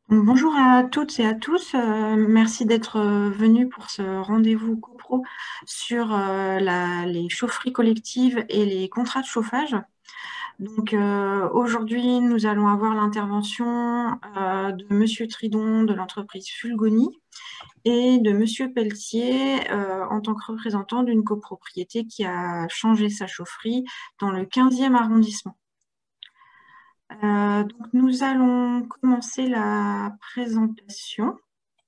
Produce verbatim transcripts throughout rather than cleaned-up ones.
Donc, bonjour à toutes et à tous. Euh, merci d'être euh, venus pour ce rendez-vous copro sur euh, la- les chaufferies collectives et les contrats de chauffage. Donc, euh, aujourd'hui, nous allons avoir l'intervention euh, de Monsieur Tridon de l'entreprise Fulgoni et de Monsieur Pelletier euh, en tant que représentant d'une copropriété qui a changé sa chaufferie dans le quinzième arrondissement. Euh, donc, nous allons commencer la présentation.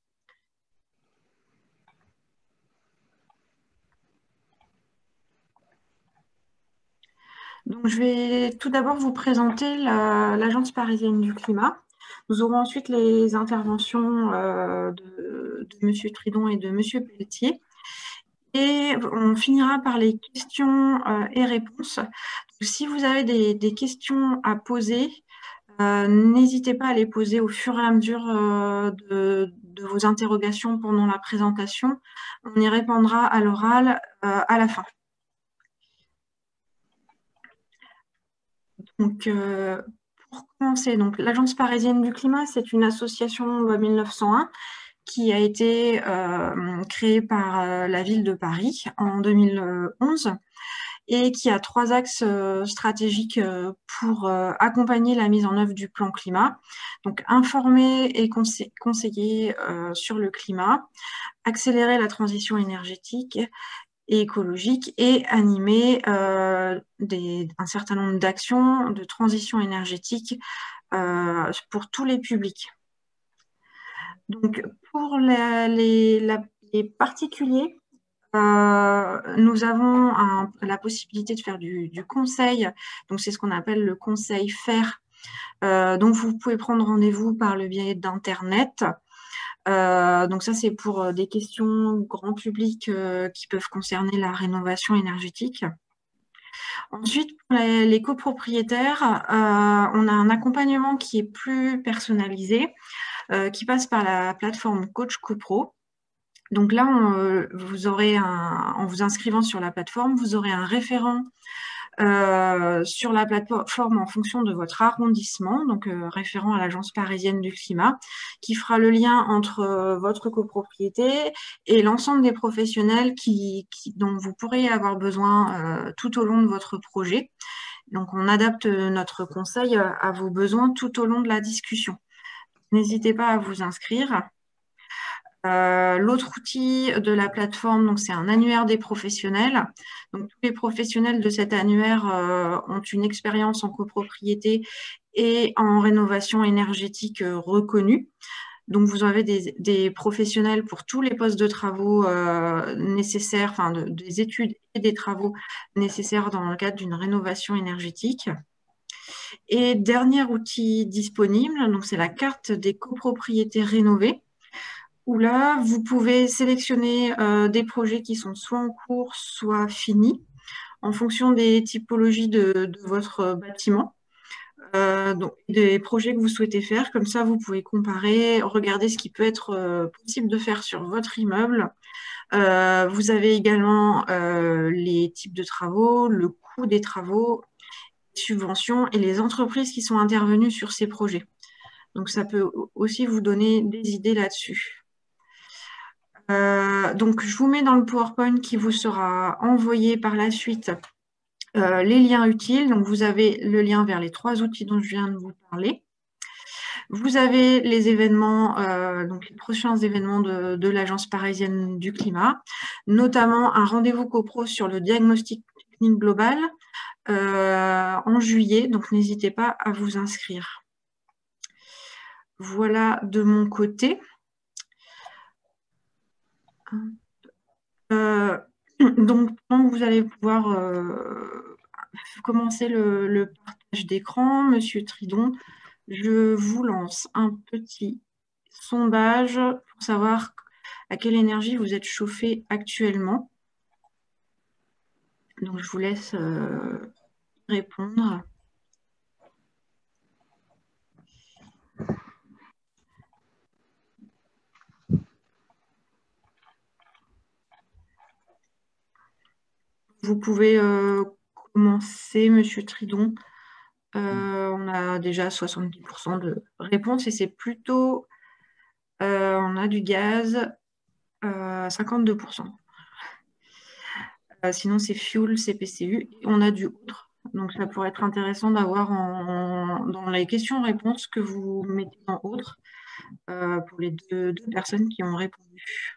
Donc, je vais tout d'abord vous présenter la- l'Agence parisienne du climat. Nous aurons ensuite les interventions euh, de, de Monsieur Tridon et de Monsieur Pelletier. Et on finira par les questions euh, et réponses. Donc, si vous avez des, des questions à poser, euh, n'hésitez pas à les poser au fur et à mesure euh, de, de vos interrogations pendant la présentation. On y répondra à l'oral euh, à la fin. Donc, euh, pour commencer, donc, l'Agence parisienne du climat, c'est une association loi mille neuf cent un qui a été euh, créée par euh, la ville de Paris en deux mille onze et qui a trois axes euh, stratégiques euh, pour euh, accompagner la mise en œuvre du plan climat. Donc, informer et conse conseiller euh, sur le climat, accélérer la transition énergétique et écologique et animer euh, des, un certain nombre d'actions de transition énergétique euh, pour tous les publics. Donc, pour la- les, la- les particuliers, euh, nous avons un- la possibilité de faire du, du conseil. Donc, c'est ce qu'on appelle le conseil faire. Euh, donc, vous pouvez prendre rendez-vous par le biais d'Internet. Euh, donc, ça, c'est pour euh, des questions grand public euh, qui peuvent concerner la rénovation énergétique. Ensuite, pour les, les copropriétaires, euh, on a un accompagnement qui est plus personnalisé, euh, qui passe par la plateforme Coach CoPro. Donc là, on, euh, vous aurez un, en vous inscrivant sur la plateforme, vous aurez un référent euh, sur la plateforme en fonction de votre arrondissement, donc euh, référent à l'Agence parisienne du climat, qui fera le lien entre euh, votre copropriété et l'ensemble des professionnels qui, qui, dont vous pourrez avoir besoin euh, tout au long de votre projet. Donc, on adapte notre conseil à vos besoins tout au long de la discussion. N'hésitez pas à vous inscrire. Euh, L'autre outil de la plateforme, donc c'est un annuaire des professionnels. Donc, tous les professionnels de cet annuaire euh, ont une expérience en copropriété et en rénovation énergétique euh, reconnue. Donc, vous avez des, des professionnels pour tous les postes de travaux euh, nécessaires, enfin de, des études et des travaux nécessaires dans le cadre d'une rénovation énergétique. Et dernier outil disponible, donc c'est la carte des copropriétés rénovées, où là, vous pouvez sélectionner euh, des projets qui sont soit en cours, soit finis, en fonction des typologies de, de votre bâtiment, euh, donc des projets que vous souhaitez faire. Comme ça, vous pouvez comparer, regarder ce qui peut être euh, possible de faire sur votre immeuble. Euh, vous avez également euh, les types de travaux, le coût des travaux, les subventions et les entreprises qui sont intervenues sur ces projets. Donc, ça peut aussi vous donner des idées là-dessus. Euh, donc, je vous mets dans le PowerPoint qui vous sera envoyé par la suite euh, les liens utiles. Donc, vous avez le lien vers les trois outils dont je viens de vous parler. Vous avez les événements, euh, donc les prochains événements de, de l'Agence parisienne du climat, notamment un rendez-vous copro sur le diagnostic technique global euh, en juillet. Donc, n'hésitez pas à vous inscrire. Voilà de mon côté. Euh, donc, vous allez pouvoir euh, commencer le, le partage d'écran. Monsieur Tridon, je vous lance un petit sondage pour savoir à quelle énergie vous êtes chauffé actuellement. Donc, je vous laisse euh, répondre. Vous pouvez euh, commencer, Monsieur Tridon. Euh, on a déjà soixante-dix pour cent de réponses et c'est plutôt a du gaz, euh, cinquante-deux pour cent. Euh, sinon, c'est fuel, C P C U. Et on a du autre. Donc, ça pourrait être intéressant d'avoir en- dans les questions-réponses que vous mettez en autre euh, pour les deux, deux personnes qui ont répondu.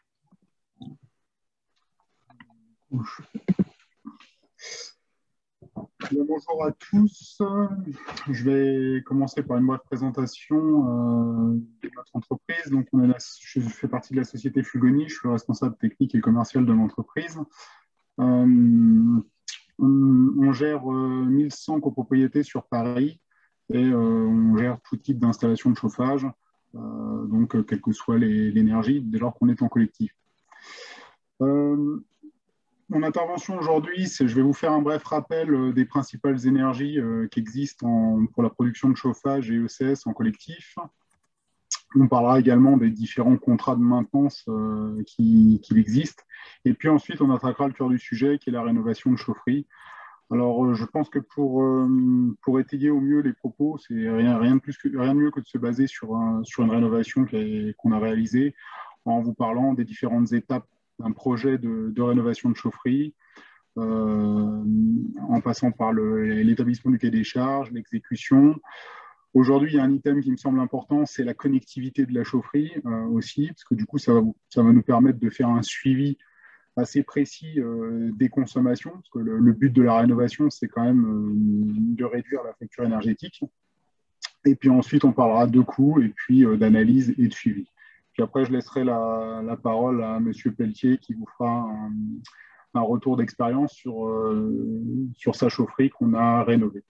Bien, bonjour à tous. Je vais commencer par une brève présentation euh, de notre entreprise. Donc, on est la- je fais partie de la société Fulgoni. Je suis le responsable technique et commercial de l'entreprise. Euh, on, on gère euh, mille cent copropriétés sur Paris et euh, on gère tout type d'installation de chauffage, euh, donc euh, quelle que soit l'énergie, dès lors qu'on est en collectif. Euh, Mon intervention aujourd'hui, c'est je vais vous faire un bref rappel euh, des principales énergies euh, qui existent en- pour la production de chauffage et E C S en collectif. On parlera également des différents contrats de maintenance euh, qui, qui existent. Et puis ensuite, on attaquera le cœur du sujet, qui est la rénovation de chaufferie. Alors, euh, je pense que pour, euh, pour étayer au mieux les propos, c'est rien, rien, de plus que, rien de mieux que de se baser sur, un, sur une rénovation qu'on a réalisée en vous parlant des différentes étapes d'un projet de, de rénovation de chaufferie, euh, en passant par l'établissement du cahier des charges, l'exécution. Aujourd'hui, il y a un item qui me semble important, c'est la connectivité de la chaufferie euh, aussi, parce que du coup, ça va, ça va nous permettre de faire un suivi assez précis euh, des consommations, parce que le, le but de la rénovation, c'est quand même euh, de réduire la facture énergétique. Et puis ensuite, on parlera de coûts et puis euh, d'analyse et de suivi. Puis après, je laisserai la, la parole à M. Pelletier qui vous fera un, un retour d'expérience sur, euh, sur sa chaufferie qu'on a rénovée.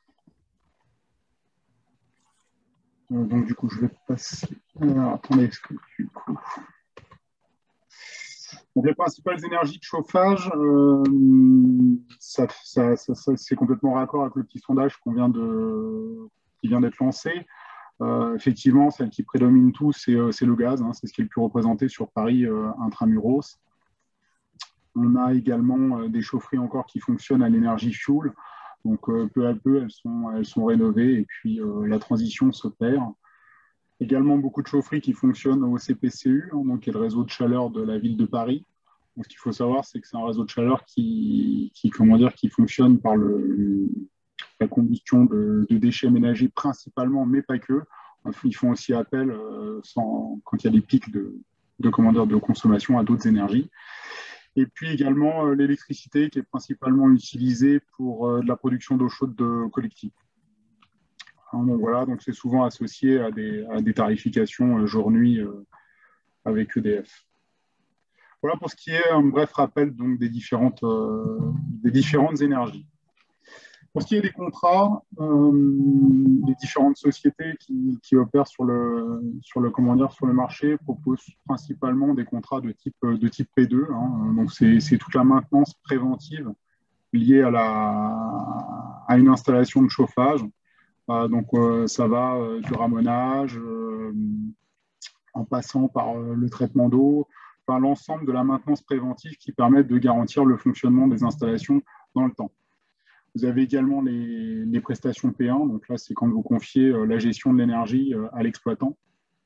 Euh, donc, du coup, je vais passer. Alors, attendez, est-ce que du coup. Donc, les principales énergies de chauffage, euh, ça, ça, ça, ça c'est complètement raccord avec le petit sondage qu'on vient de, qui vient d'être lancé. Euh, effectivement, celle qui prédomine tout, c'est euh, le gaz. Hein, c'est ce qui est le plus représenté sur Paris euh, intramuros. On a également euh, des chaufferies encore qui fonctionnent à l'énergie fuel. Donc, euh, peu à peu, elles sont, elles sont rénovées et puis euh, la transition s'opère. Également beaucoup de chaufferies qui fonctionnent au C P C U, hein, donc qui est le réseau de chaleur de la ville de Paris. Donc, ce qu'il faut savoir, c'est que c'est un réseau de chaleur qui, qui, comment dire, qui fonctionne par le, la combustion de, de déchets ménagers principalement, mais pas que. Ils font aussi appel, euh, sans, quand il y a des pics de, de, comment dire, de consommation, à d'autres énergies. Et puis également euh, l'électricité qui est principalement utilisée pour euh, de la production d'eau chaude de collectif. Donc voilà, donc c'est souvent associé à des, à des tarifications euh, jour-nuit euh, avec E D F. Voilà pour ce qui est un bref rappel donc, des, différentes, euh, des différentes énergies. Pour ce qui est des contrats, euh, les différentes sociétés qui, qui opèrent sur le, sur, le, comment dire, sur le marché proposent principalement des contrats de type, de type P deux. Hein. Donc c'est toute la maintenance préventive liée à, la, à une installation de chauffage. Euh, donc, euh, ça va euh, du ramonage, euh, en passant par euh, le traitement d'eau, enfin, l'ensemble de la maintenance préventive qui permet de garantir le fonctionnement des installations dans le temps. Vous avez également les, les prestations P un, donc là, c'est quand vous confiez euh, la gestion de l'énergie euh, à l'exploitant.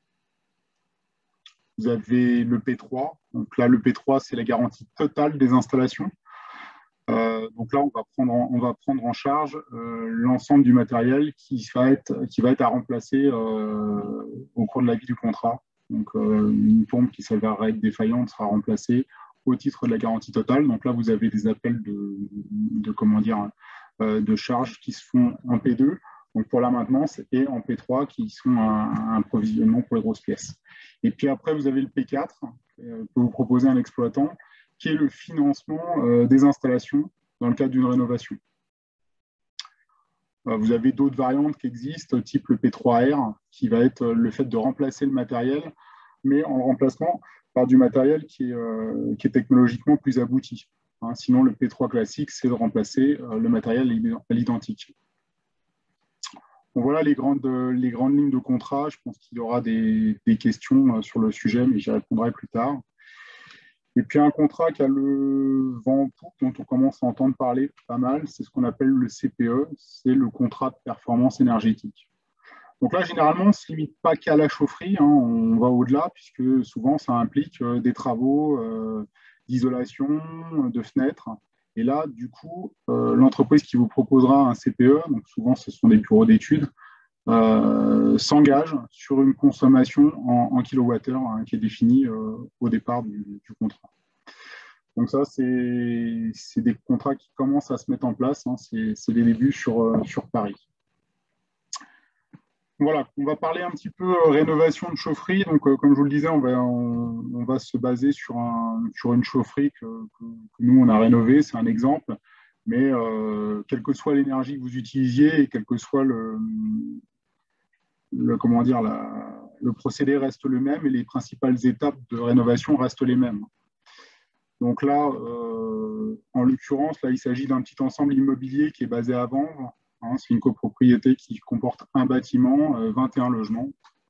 Vous avez le P trois, donc là, le P trois, c'est la garantie totale des installations. Euh, donc là, on va prendre en, on va prendre en charge euh, l'ensemble du matériel qui va être, qui va être à remplacer euh, au cours de la vie du contrat. Donc, euh, une pompe qui s'avérerait être défaillante sera remplacée au titre de la garantie totale. Donc là, vous avez des appels de, de comment dire, euh, de charges qui se font en P deux, donc pour la maintenance, et en P trois qui sont un, un provisionnement pour les grosses pièces. Et puis après, vous avez le P quatre euh, que vous proposez à un exploitant, qui est le financement euh, des installations dans le cadre d'une rénovation. Euh, vous avez d'autres variantes qui existent, type le P trois R, qui va être le fait de remplacer le matériel, mais en le remplacement par du matériel qui est, euh, qui est technologiquement plus abouti. Hein, sinon, le P trois classique, c'est de remplacer euh, le matériel à l'identique. Donc voilà les grandes, les grandes lignes de contrat. Je pense qu'il y aura des, des questions sur le sujet, mais j'y répondrai plus tard. Et puis un contrat qui a le vent en poupe, dont on commence à entendre parler pas mal, c'est ce qu'on appelle le C P E, c'est le contrat de performance énergétique. Donc là, généralement, on ne se limite pas qu'à la chaufferie, hein, on va au-delà, puisque souvent, ça implique euh, des travaux euh, d'isolation, de fenêtres. Et là, du coup, euh, l'entreprise qui vous proposera un C P E, donc souvent, ce sont des bureaux d'études, euh, s'engage sur une consommation en, en kilowattheure hein, qui est définie euh, au départ du, du contrat. Donc ça, c'est des contrats qui commencent à se mettre en place. Hein, c'est les débuts sur, euh, sur Paris. Voilà, on va parler un petit peu euh, rénovation de chaufferie. Donc, euh, comme je vous le disais, on va, on, on va se baser sur, un, sur une chaufferie que, que, que nous, on a rénovée. C'est un exemple. Mais euh, quelle que soit l'énergie que vous utilisiez et quel que soit le, le, comment dire, la, le procédé reste le même et les principales étapes de rénovation restent les mêmes. Donc là, euh, en l'occurrence, là, il s'agit d'un petit ensemble immobilier qui est basé à Vanves. Hein, c'est une copropriété qui comporte un bâtiment, euh, vingt et un logements.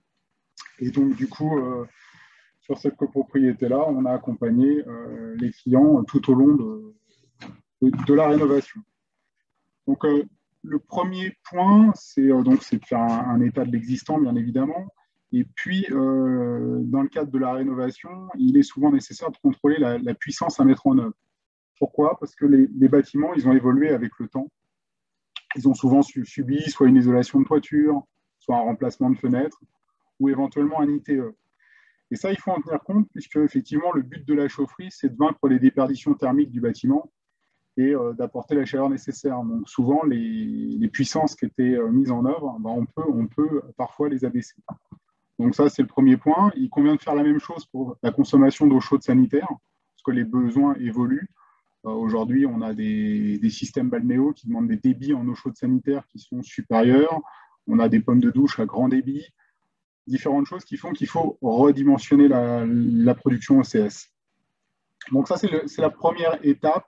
Et donc, du coup, euh, sur cette copropriété-là, on a accompagné euh, les clients tout au long de, de, de la rénovation. Donc, euh, le premier point, c'est euh, donc c'est de faire un, un état de l'existant, bien évidemment. Et puis, euh, dans le cadre de la rénovation, il est souvent nécessaire de contrôler la, la puissance à mettre en œuvre. Pourquoi? Parce que les, les bâtiments, ils ont évolué avec le temps. Ils ont souvent subi soit une isolation de toiture, soit un remplacement de fenêtres, ou éventuellement un I T E. Et ça, il faut en tenir compte, puisque effectivement, le but de la chaufferie, c'est de vaincre les déperditions thermiques du bâtiment et euh, d'apporter la chaleur nécessaire. Donc souvent, les, les puissances qui étaient euh, mises en œuvre, ben, on, peut, on peut parfois les abaisser. Donc ça, c'est le premier point. Il convient de faire la même chose pour la consommation d'eau chaude sanitaire, parce que les besoins évoluent. Euh, Aujourd'hui, on a des, des systèmes balnéaux qui demandent des débits en eau chaude sanitaire qui sont supérieurs. On a des pommes de douche à grand débit. Différentes choses qui font qu'il faut redimensionner la, la production O C S. Donc ça, c'est la première étape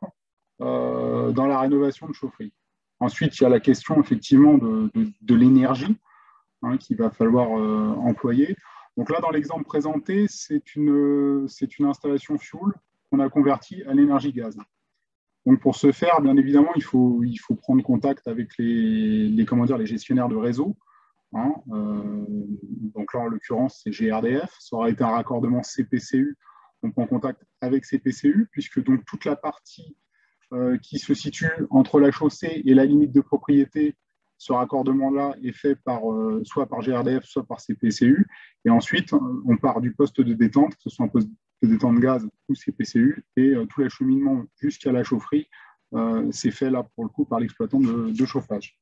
euh, dans la rénovation de chaufferie. Ensuite, il y a la question effectivement de, de, de l'énergie hein, qu'il va falloir euh, employer. Donc là, dans l'exemple présenté, c'est une, c'est une installation fuel qu'on a convertie à l'énergie gaz. Donc pour ce faire, bien évidemment, il faut, il faut prendre contact avec les, les, comment dire, les gestionnaires de réseau. Hein, euh, donc là, en l'occurrence, c'est G R D F. Ça aura été un raccordement C P C U. On prend contact avec C P C U, puisque donc toute la partie euh, qui se situe entre la chaussée et la limite de propriété, ce raccordement-là est fait par, euh, soit par G R D F, soit par C P C U. Et ensuite, on part du poste de détente, que ce soit un poste de détente gaz ou C P C U, et euh, tout l'acheminement jusqu'à la chaufferie, euh, c'est fait là pour le coup par l'exploitant de, de chauffage.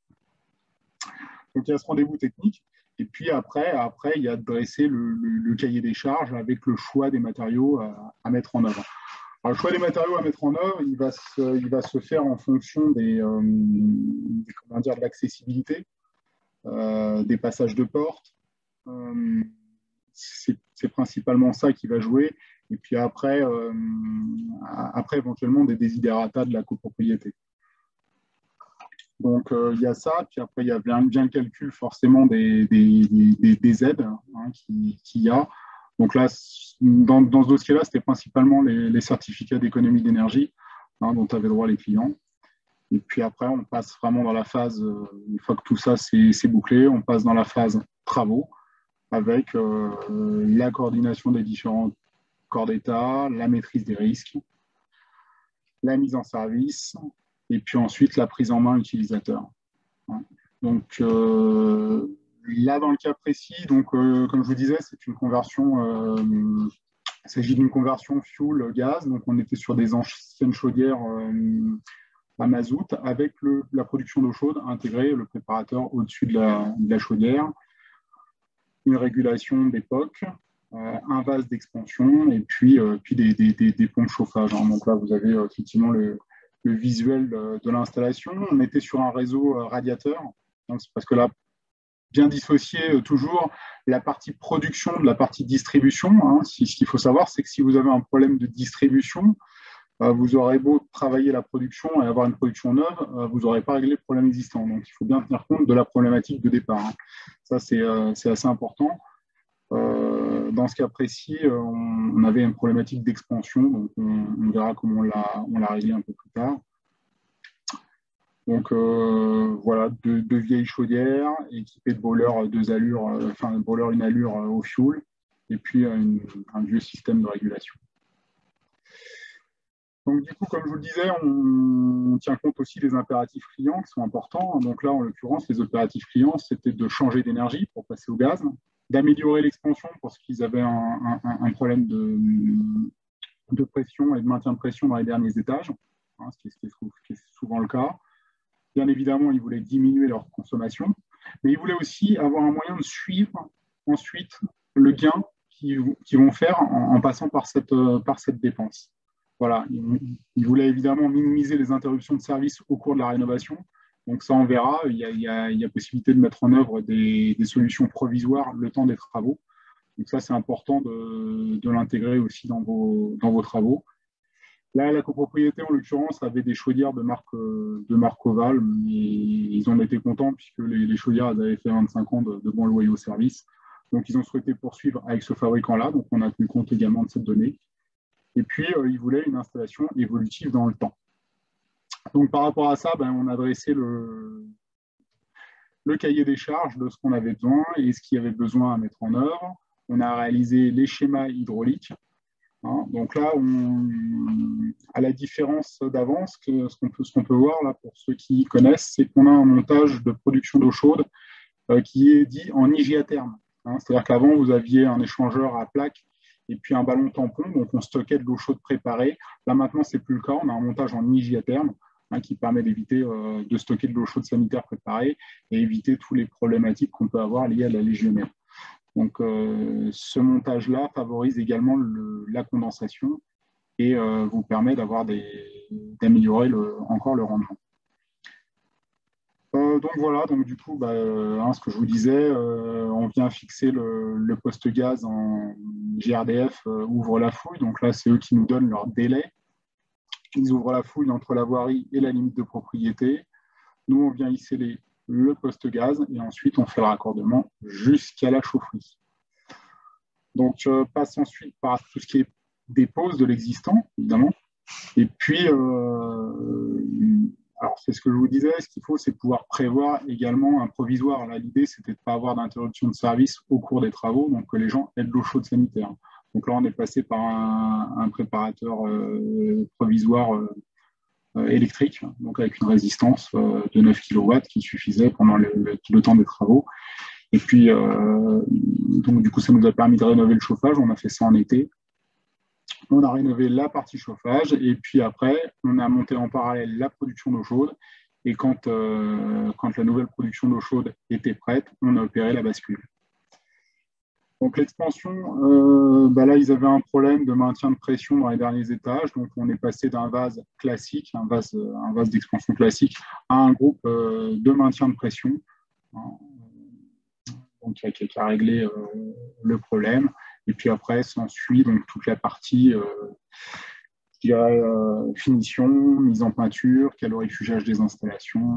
Donc il y a ce rendez-vous technique. Et puis après, après, il y a de dresser le, le, le cahier des charges avec le choix des matériaux à, à mettre en œuvre. Alors, le choix des matériaux à mettre en œuvre, il va se, il va se faire en fonction des, euh, des, comment dire, de l'accessibilité, euh, des passages de porte. Euh, c'est principalement ça qui va jouer. Et puis après, euh, après éventuellement des desiderata de la copropriété. Donc, euh, il y a ça, puis après, il y a bien, bien le calcul forcément des, des, des, des aides hein, qu'il qui y a. Donc là, dans, dans ce dossier-là, c'était principalement les, les certificats d'économie d'énergie hein, dont avaient droit les clients. Et puis après, on passe vraiment dans la phase, euh, une fois que tout ça c'est bouclé, on passe dans la phase travaux avec euh, la coordination des différents corps d'État, la maîtrise des risques, la mise en service, et puis ensuite la prise en main utilisateur. Donc euh, là, dans le cas précis, donc, euh, comme je vous disais, c'est une conversion, euh, il s'agit d'une conversion fuel-gaz, donc on était sur des anciennes chaudières euh, à mazout avec le, la production d'eau chaude intégrée, le préparateur au-dessus de la, de la chaudière, une régulation d'époque, euh, un vase d'expansion et puis, euh, puis des, des, des, des pompes chauffage. Hein. Donc là, vous avez euh, effectivement le le visuel de l'installation. On était sur un réseau radiateur, parce que là, bien dissocier toujours la partie production de la partie distribution. Hein. Ce qu'il faut savoir, c'est que si vous avez un problème de distribution, vous aurez beau travailler la production et avoir une production neuve, vous n'aurez pas réglé le problème existant. Donc, il faut bien tenir compte de la problématique de départ. Hein. Ça, c'est assez important. Euh, dans ce cas précis, on, on avait une problématique d'expansion, donc on, on verra comment on l'a réglé un peu plus tard. Donc euh, voilà, deux, deux vieilles chaudières équipées de boilers deux allures, euh, enfin boiler une allure euh, au fioul, et puis euh, une, un vieux système de régulation. Donc du coup, comme je vous le disais, on, on tient compte aussi des impératifs clients qui sont importants. Donc là, en l'occurrence, les impératifs clients, c'était de changer d'énergie pour passer au gaz, d'améliorer l'expansion parce qu'ils avaient un, un, un problème de, de pression et de maintien de pression dans les derniers étages, hein, ce, qui est, ce, qui est, ce qui est souvent le cas. Bien évidemment, ils voulaient diminuer leur consommation, mais ils voulaient aussi avoir un moyen de suivre ensuite le gain qu'ils qu'ils vont faire en, en passant par cette, par cette dépense. Voilà, ils, ils voulaient évidemment minimiser les interruptions de service au cours de la rénovation. Donc ça, on verra, il y a, il y a, il y a possibilité de mettre en œuvre des, des solutions provisoires le temps des travaux. Donc ça, c'est important de, de l'intégrer aussi dans vos, dans vos travaux. Là, la copropriété, en l'occurrence, avait des chaudières de marque, de marque Oval, mais ils en étaient contents puisque les, les chaudières elles avaient fait vingt-cinq ans de, de bons loyaux service. Donc, ils ont souhaité poursuivre avec ce fabricant-là. Donc, on a tenu compte également de cette donnée. Et puis, euh, ils voulaient une installation évolutive dans le temps. Donc, par rapport à ça, ben, on a dressé le, le cahier des charges de ce qu'on avait besoin et ce qu'il y avait besoin à mettre en œuvre. On a réalisé les schémas hydrauliques. Hein, donc là, on, à la différence d'avance, que ce qu'on peut, ce qu'on peut voir là pour ceux qui connaissent, c'est qu'on a un montage de production d'eau chaude euh, qui est dit en I G à terme. Hein, c'est-à-dire qu'avant, vous aviez un échangeur à plaque et puis un ballon tampon, donc on stockait de l'eau chaude préparée. Là maintenant, c'est plus le cas. On a un montage en I G à terme hein, qui permet d'éviter euh, de stocker de l'eau chaude sanitaire préparée et éviter toutes les problématiques qu'on peut avoir liées à la légionnaire. Donc, euh, ce montage-là favorise également le, la condensation et euh, vous permet d'avoir des, d'améliorer le, encore le rendement. Euh, donc voilà, donc du coup, bah, hein, ce que je vous disais, euh, on vient fixer le, le poste gaz en G R D F euh, ouvre la fouille. Donc là, c'est eux qui nous donnent leur délai. Ils ouvrent la fouille entre la voirie et la limite de propriété. Nous, on vient y sceller le poste gaz et ensuite on fait le raccordement jusqu'à la chaufferie. Donc, je passe ensuite par tout ce qui est dépose de l'existant, évidemment. Et puis, euh, alors c'est ce que je vous disais, ce qu'il faut, c'est pouvoir prévoir également un provisoire. Là, l'idée, c'était de ne pas avoir d'interruption de service au cours des travaux, donc que les gens aient de l'eau chaude sanitaire. Donc là, on est passé par un, un préparateur euh, provisoire euh, électrique, donc avec une résistance euh, de neuf kilowatts qui suffisait pendant le, le, le temps des travaux. Et puis, euh, donc, du coup, ça nous a permis de rénover le chauffage. On a fait ça en été. On a rénové la partie chauffage. Et puis après, on a monté en parallèle la production d'eau chaude. Et quand, euh, quand la nouvelle production d'eau chaude était prête, on a opéré la bascule. Donc, l'expansion, euh, bah là, ils avaient un problème de maintien de pression dans les derniers étages. Donc, on est passé d'un vase classique, un vase, un vase d'expansion classique, à un groupe euh, de maintien de pression. Donc, qui a, qui a réglé euh, le problème. Et puis après, s'ensuit donc toute la partie, euh, je dirais, euh, finition, mise en peinture, calorifugage des installations,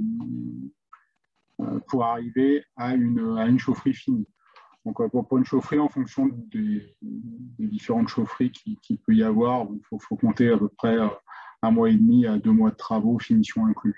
euh, pour arriver à une, à une chaufferie finie. Donc, euh, pour, pour une chaufferie, en fonction des, des différentes chaufferies qu'il qui peut y avoir, il faut, faut compter à peu près euh, un mois et demi à deux mois de travaux, finition inclus.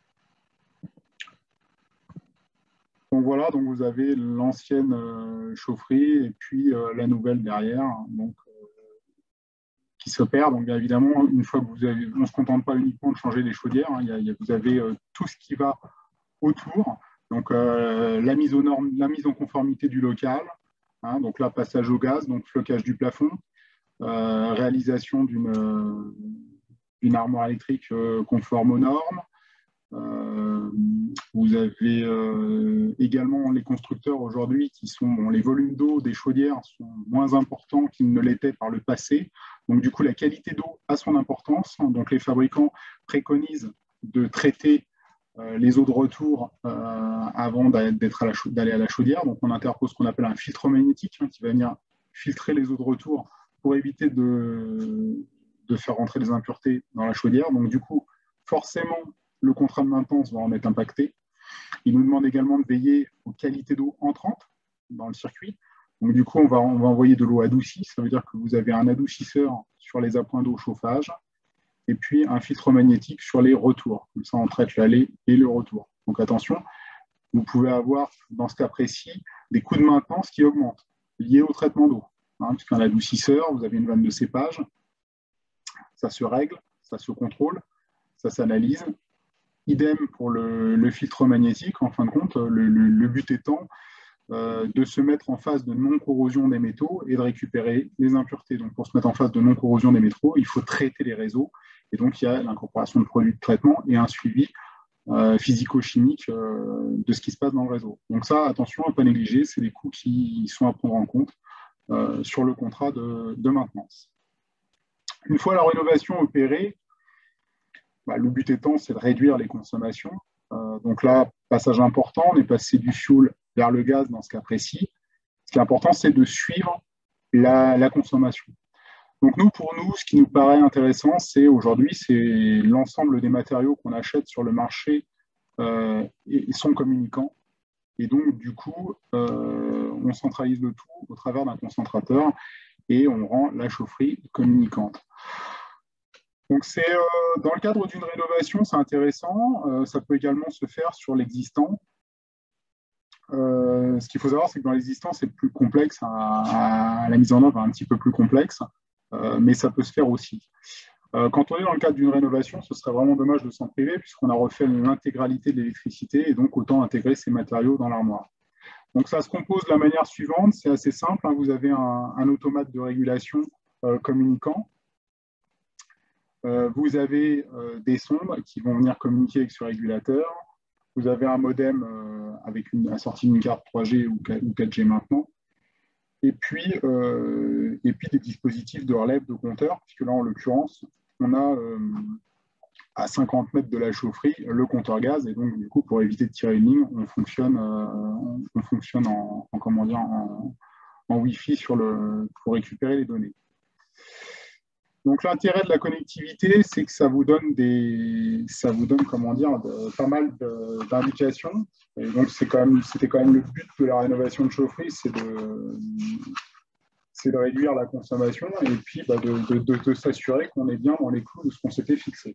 Donc voilà, donc vous avez l'ancienne euh, chaufferie et puis euh, la nouvelle derrière, donc, euh, qui s'opère. Donc bien évidemment, une fois que vous avez, on ne se contente pas uniquement de changer les chaudières, hein, y a, y a, vous avez euh, tout ce qui va autour. Donc euh, la mise aux normes, la mise en conformité du local, hein, donc là passage au gaz, donc flocage du plafond, euh, réalisation d'une euh, armoire électrique euh, conforme aux normes. Euh, vous avez euh, également les constructeurs aujourd'hui qui sont, bon, les volumes d'eau des chaudières sont moins importants qu'ils ne l'étaient par le passé. Donc du coup, la qualité d'eau a son importance. Donc les fabricants préconisent de traiter euh, les eaux de retour euh, avant d'aller à la chaudière. Donc on interpose ce qu'on appelle un filtre magnétique hein, qui va venir filtrer les eaux de retour pour éviter de, de faire rentrer des impuretés dans la chaudière. Donc du coup, forcément, le contrat de maintenance va en être impacté. Il nous demande également de veiller aux qualités d'eau entrantes dans le circuit. Donc, du coup, on va, on va envoyer de l'eau adoucie. Ça veut dire que vous avez un adoucisseur sur les appoints d'eau chauffage et puis un filtre magnétique sur les retours. Comme ça, on traite l'aller et le retour. Donc attention, vous pouvez avoir, dans ce cas précis, des coûts de maintenance qui augmentent, liés au traitement d'eau. Hein, puisqu'un adoucisseur, vous avez une vanne de cépage, ça se règle, ça se contrôle, ça s'analyse. Idem pour le, le filtre magnétique, en fin de compte, le, le, le but étant euh, de se mettre en phase de non-corrosion des métaux et de récupérer les impuretés. Donc pour se mettre en phase de non-corrosion des métaux, il faut traiter les réseaux, et donc il y a l'incorporation de produits de traitement et un suivi euh, physico-chimique euh, de ce qui se passe dans le réseau. Donc ça, attention à ne pas négliger, c'est des coûts qui sont à prendre en compte euh, sur le contrat de, de maintenance. Une fois la rénovation opérée, bah, le but étant, c'est de réduire les consommations. Euh, donc là, passage important, on est passé du fioul vers le gaz dans ce cas précis. Ce qui est important, c'est de suivre la, la consommation. Donc nous, pour nous, ce qui nous paraît intéressant, c'est aujourd'hui, c'est l'ensemble des matériaux qu'on achète sur le marché euh, et, et sont communicants. Et donc, du coup, euh, on centralise le tout au travers d'un concentrateur et on rend la chaufferie communicante. Donc, c'est euh, dans le cadre d'une rénovation, c'est intéressant. Euh, ça peut également se faire sur l'existant. Euh, ce qu'il faut savoir, c'est que dans l'existant, c'est plus complexe. À, à la mise en œuvre est un petit peu plus complexe, euh, mais ça peut se faire aussi. Euh, quand on est dans le cadre d'une rénovation, ce serait vraiment dommage de s'en priver puisqu'on a refait l'intégralité de l'électricité et donc autant intégrer ces matériaux dans l'armoire. Donc, ça se compose de la manière suivante. C'est assez simple. Hein. Vous avez un, un automate de régulation euh, communicant. Euh, vous avez euh, des sondes qui vont venir communiquer avec ce régulateur. Vous avez un modem euh, avec une assorti d'une carte trois G ou quatre G maintenant. Et puis, euh, et puis des dispositifs de relève de compteurs, puisque là, en l'occurrence, on a euh, à cinquante mètres de la chaufferie le compteur gaz. Et donc, du coup, pour éviter de tirer une ligne, on fonctionne, euh, on fonctionne en, en, comment dire, en, en Wi-Fi sur le, pour récupérer les données. Donc l'intérêt de la connectivité, c'est que ça vous donne des, ça vous donne comment dire, de, pas mal d'indications. Et donc c'est quand même, c'était quand même le but de la rénovation de chaufferie, c'est de, c'est de réduire la consommation et puis bah, de, de, de, de s'assurer qu'on est bien dans les clous de ce qu'on s'était fixé.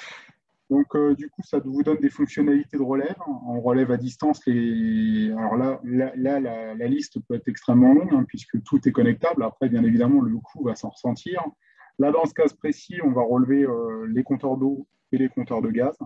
Donc euh, du coup, ça vous donne des fonctionnalités de relève. On relève à distance les. Alors là, là, là la, la liste peut être extrêmement longue hein, puisque tout est connectable. Après, bien évidemment, le coût va s'en ressentir. Là, dans ce cas précis, on va relever euh, les compteurs d'eau et les compteurs de gaz.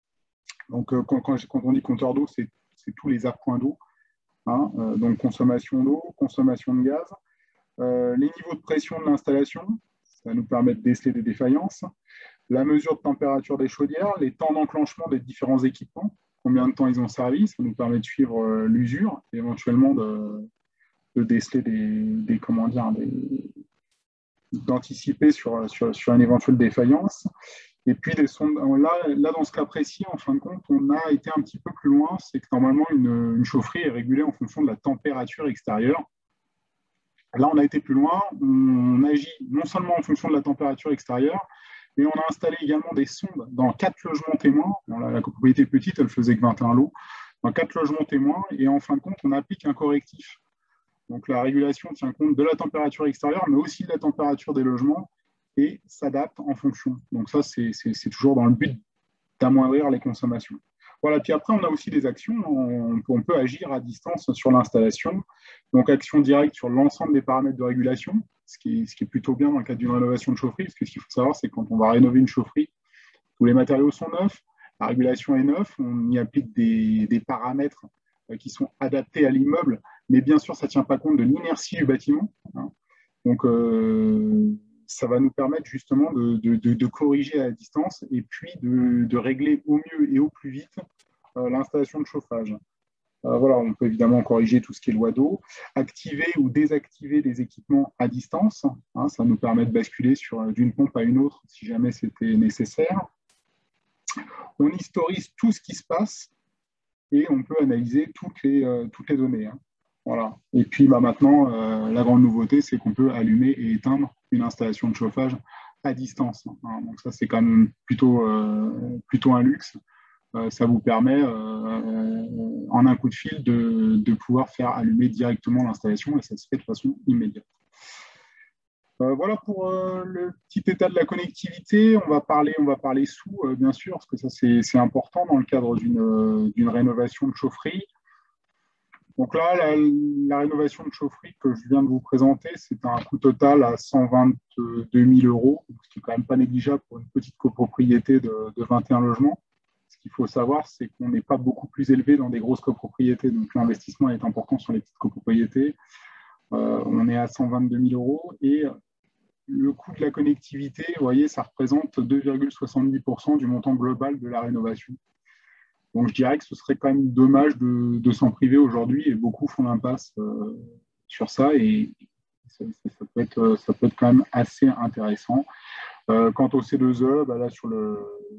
Donc, euh, quand, quand, quand on dit compteur d'eau, c'est tous les appoints d'eau. Hein, euh, donc, consommation d'eau, consommation de gaz. Euh, les niveaux de pression de l'installation, ça nous permet de déceler des défaillances. La mesure de température des chaudières, les temps d'enclenchement des différents équipements, combien de temps ils ont servi, ça nous permet de suivre euh, l'usure et éventuellement de, de déceler des, des, comment dire, des d'anticiper sur, sur, sur une éventuelle défaillance. Et puis, des sondes, là, là, dans ce cas précis, en fin de compte, on a été un petit peu plus loin. C'est que normalement, une, une chaufferie est régulée en fonction de la température extérieure. Là, on a été plus loin. On agit non seulement en fonction de la température extérieure, mais on a installé également des sondes dans quatre logements témoins. Bon, là, la propriété petite, elle faisait que vingt et un lots. Dans quatre logements témoins. Et en fin de compte, on applique un correctif. Donc, la régulation tient compte de la température extérieure, mais aussi de la température des logements et s'adapte en fonction. Donc, ça, c'est toujours dans le but d'amoindrir les consommations. Voilà. Puis après, on a aussi des actions. On, on peut agir à distance sur l'installation. Donc, action directe sur l'ensemble des paramètres de régulation, ce qui est, ce qui est plutôt bien dans le cadre d'une rénovation de chaufferie, parce que ce qu'il faut savoir, c'est que quand on va rénover une chaufferie, tous les matériaux sont neufs, la régulation est neuve, on y applique des, des paramètres qui sont adaptés à l'immeuble, mais bien sûr, ça ne tient pas compte de l'inertie du bâtiment. Hein. Donc, euh, ça va nous permettre justement de, de, de, de corriger à la distance et puis de, de régler au mieux et au plus vite euh, l'installation de chauffage. Euh, voilà, on peut évidemment corriger tout ce qui est loi d'eau, activer ou désactiver des équipements à distance. Hein, ça nous permet de basculer d'une pompe à une autre si jamais c'était nécessaire. On historise tout ce qui se passe et on peut analyser toutes les, euh, toutes les données. Hein. Voilà. Et puis bah, maintenant, euh, la grande nouveauté, c'est qu'on peut allumer et éteindre une installation de chauffage à distance. Hein. Donc ça, c'est quand même plutôt, euh, plutôt un luxe. Euh, ça vous permet, euh, en un coup de fil, de, de pouvoir faire allumer directement l'installation et ça se fait de façon immédiate. Euh, voilà pour euh, le petit état de la connectivité. On va parler, on va parler sous, euh, bien sûr, parce que ça c'est important dans le cadre d'une euh, d'une rénovation de chaufferie. Donc là, la, la rénovation de chaufferie que je viens de vous présenter, c'est un coût total à cent vingt-deux mille euros, ce qui est quand même pas négligeable pour une petite copropriété de, de vingt et un logements. Ce qu'il faut savoir, c'est qu'on n'est pas beaucoup plus élevé dans des grosses copropriétés, donc l'investissement est important sur les petites copropriétés. Euh, on est à cent vingt-deux mille euros et le coût de la connectivité, vous voyez, ça représente deux virgule soixante-dix pour cent du montant global de la rénovation. Donc, je dirais que ce serait quand même dommage de, de s'en priver aujourd'hui et beaucoup font l'impasse euh, sur ça et ça, ça, ça, peut être, ça peut être quand même assez intéressant. Euh, quant au C deux E, bah là, sur le,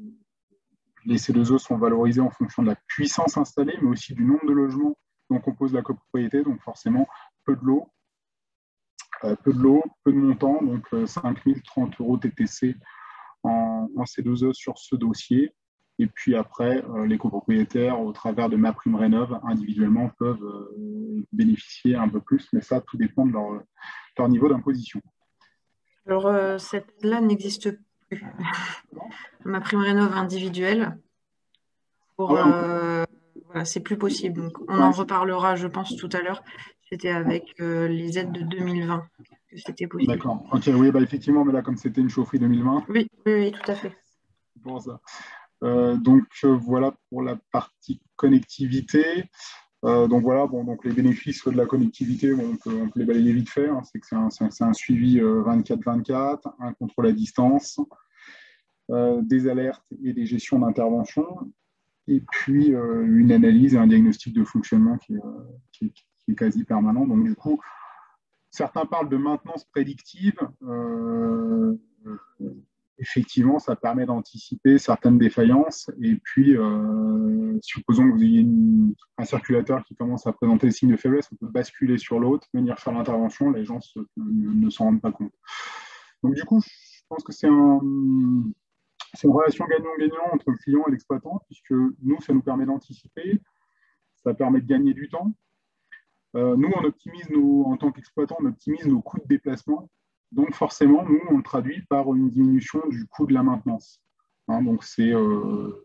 les C deux E sont valorisés en fonction de la puissance installée, mais aussi du nombre de logements dont compose la copropriété, donc forcément peu de l'eau. Euh, peu de l'eau, peu de montant, donc euh, cinq mille trente euros T T C en, en C deux E sur ce dossier. Et puis après, euh, les copropriétaires, au travers de MaPrimeRénov', individuellement, peuvent euh, bénéficier un peu plus, mais ça, tout dépend de leur, leur niveau d'imposition. Alors, euh, cette aide-là n'existe plus. MaPrimeRénov' individuelle, pour, Ah ouais, euh, voilà, c'est plus possible. Donc, on ouais, en reparlera, je pense, tout à l'heure. C'était avec euh, les aides de deux mille vingt que c'était possible. d'accord. Ok, oui, bah effectivement, mais là, comme c'était une chaufferie deux mille vingt, Oui, oui, oui, tout à fait. c'est pour ça. Euh, donc, euh, voilà pour la partie connectivité. Euh, donc voilà, bon, donc les bénéfices de la connectivité, bon, on, peut, on peut les balayer vite fait. Hein, c'est que c'est un, un, un suivi euh, vingt-quatre vingt-quatre, un contrôle à distance, euh, des alertes et des gestions d'intervention, et puis euh, une analyse et un diagnostic de fonctionnement qui, euh, qui, qui est quasi permanent. Donc du coup, certains parlent de maintenance prédictive. Euh, effectivement, ça permet d'anticiper certaines défaillances. Et puis, euh, supposons que vous ayez une, un circulateur qui commence à présenter des signes de faiblesse, on peut basculer sur l'autre, venir faire l'intervention, les gens se, ne, ne s'en rendent pas compte. Donc, du coup, je pense que c'est un, c'est une relation gagnant-gagnant entre le client et l'exploitant, puisque nous, ça nous permet d'anticiper, ça permet de gagner du temps. Euh, nous, on optimise nos, en tant qu'exploitant, on optimise nos coûts de déplacement. Donc, forcément, nous, on le traduit par une diminution du coût de la maintenance. Hein, donc, c'est euh,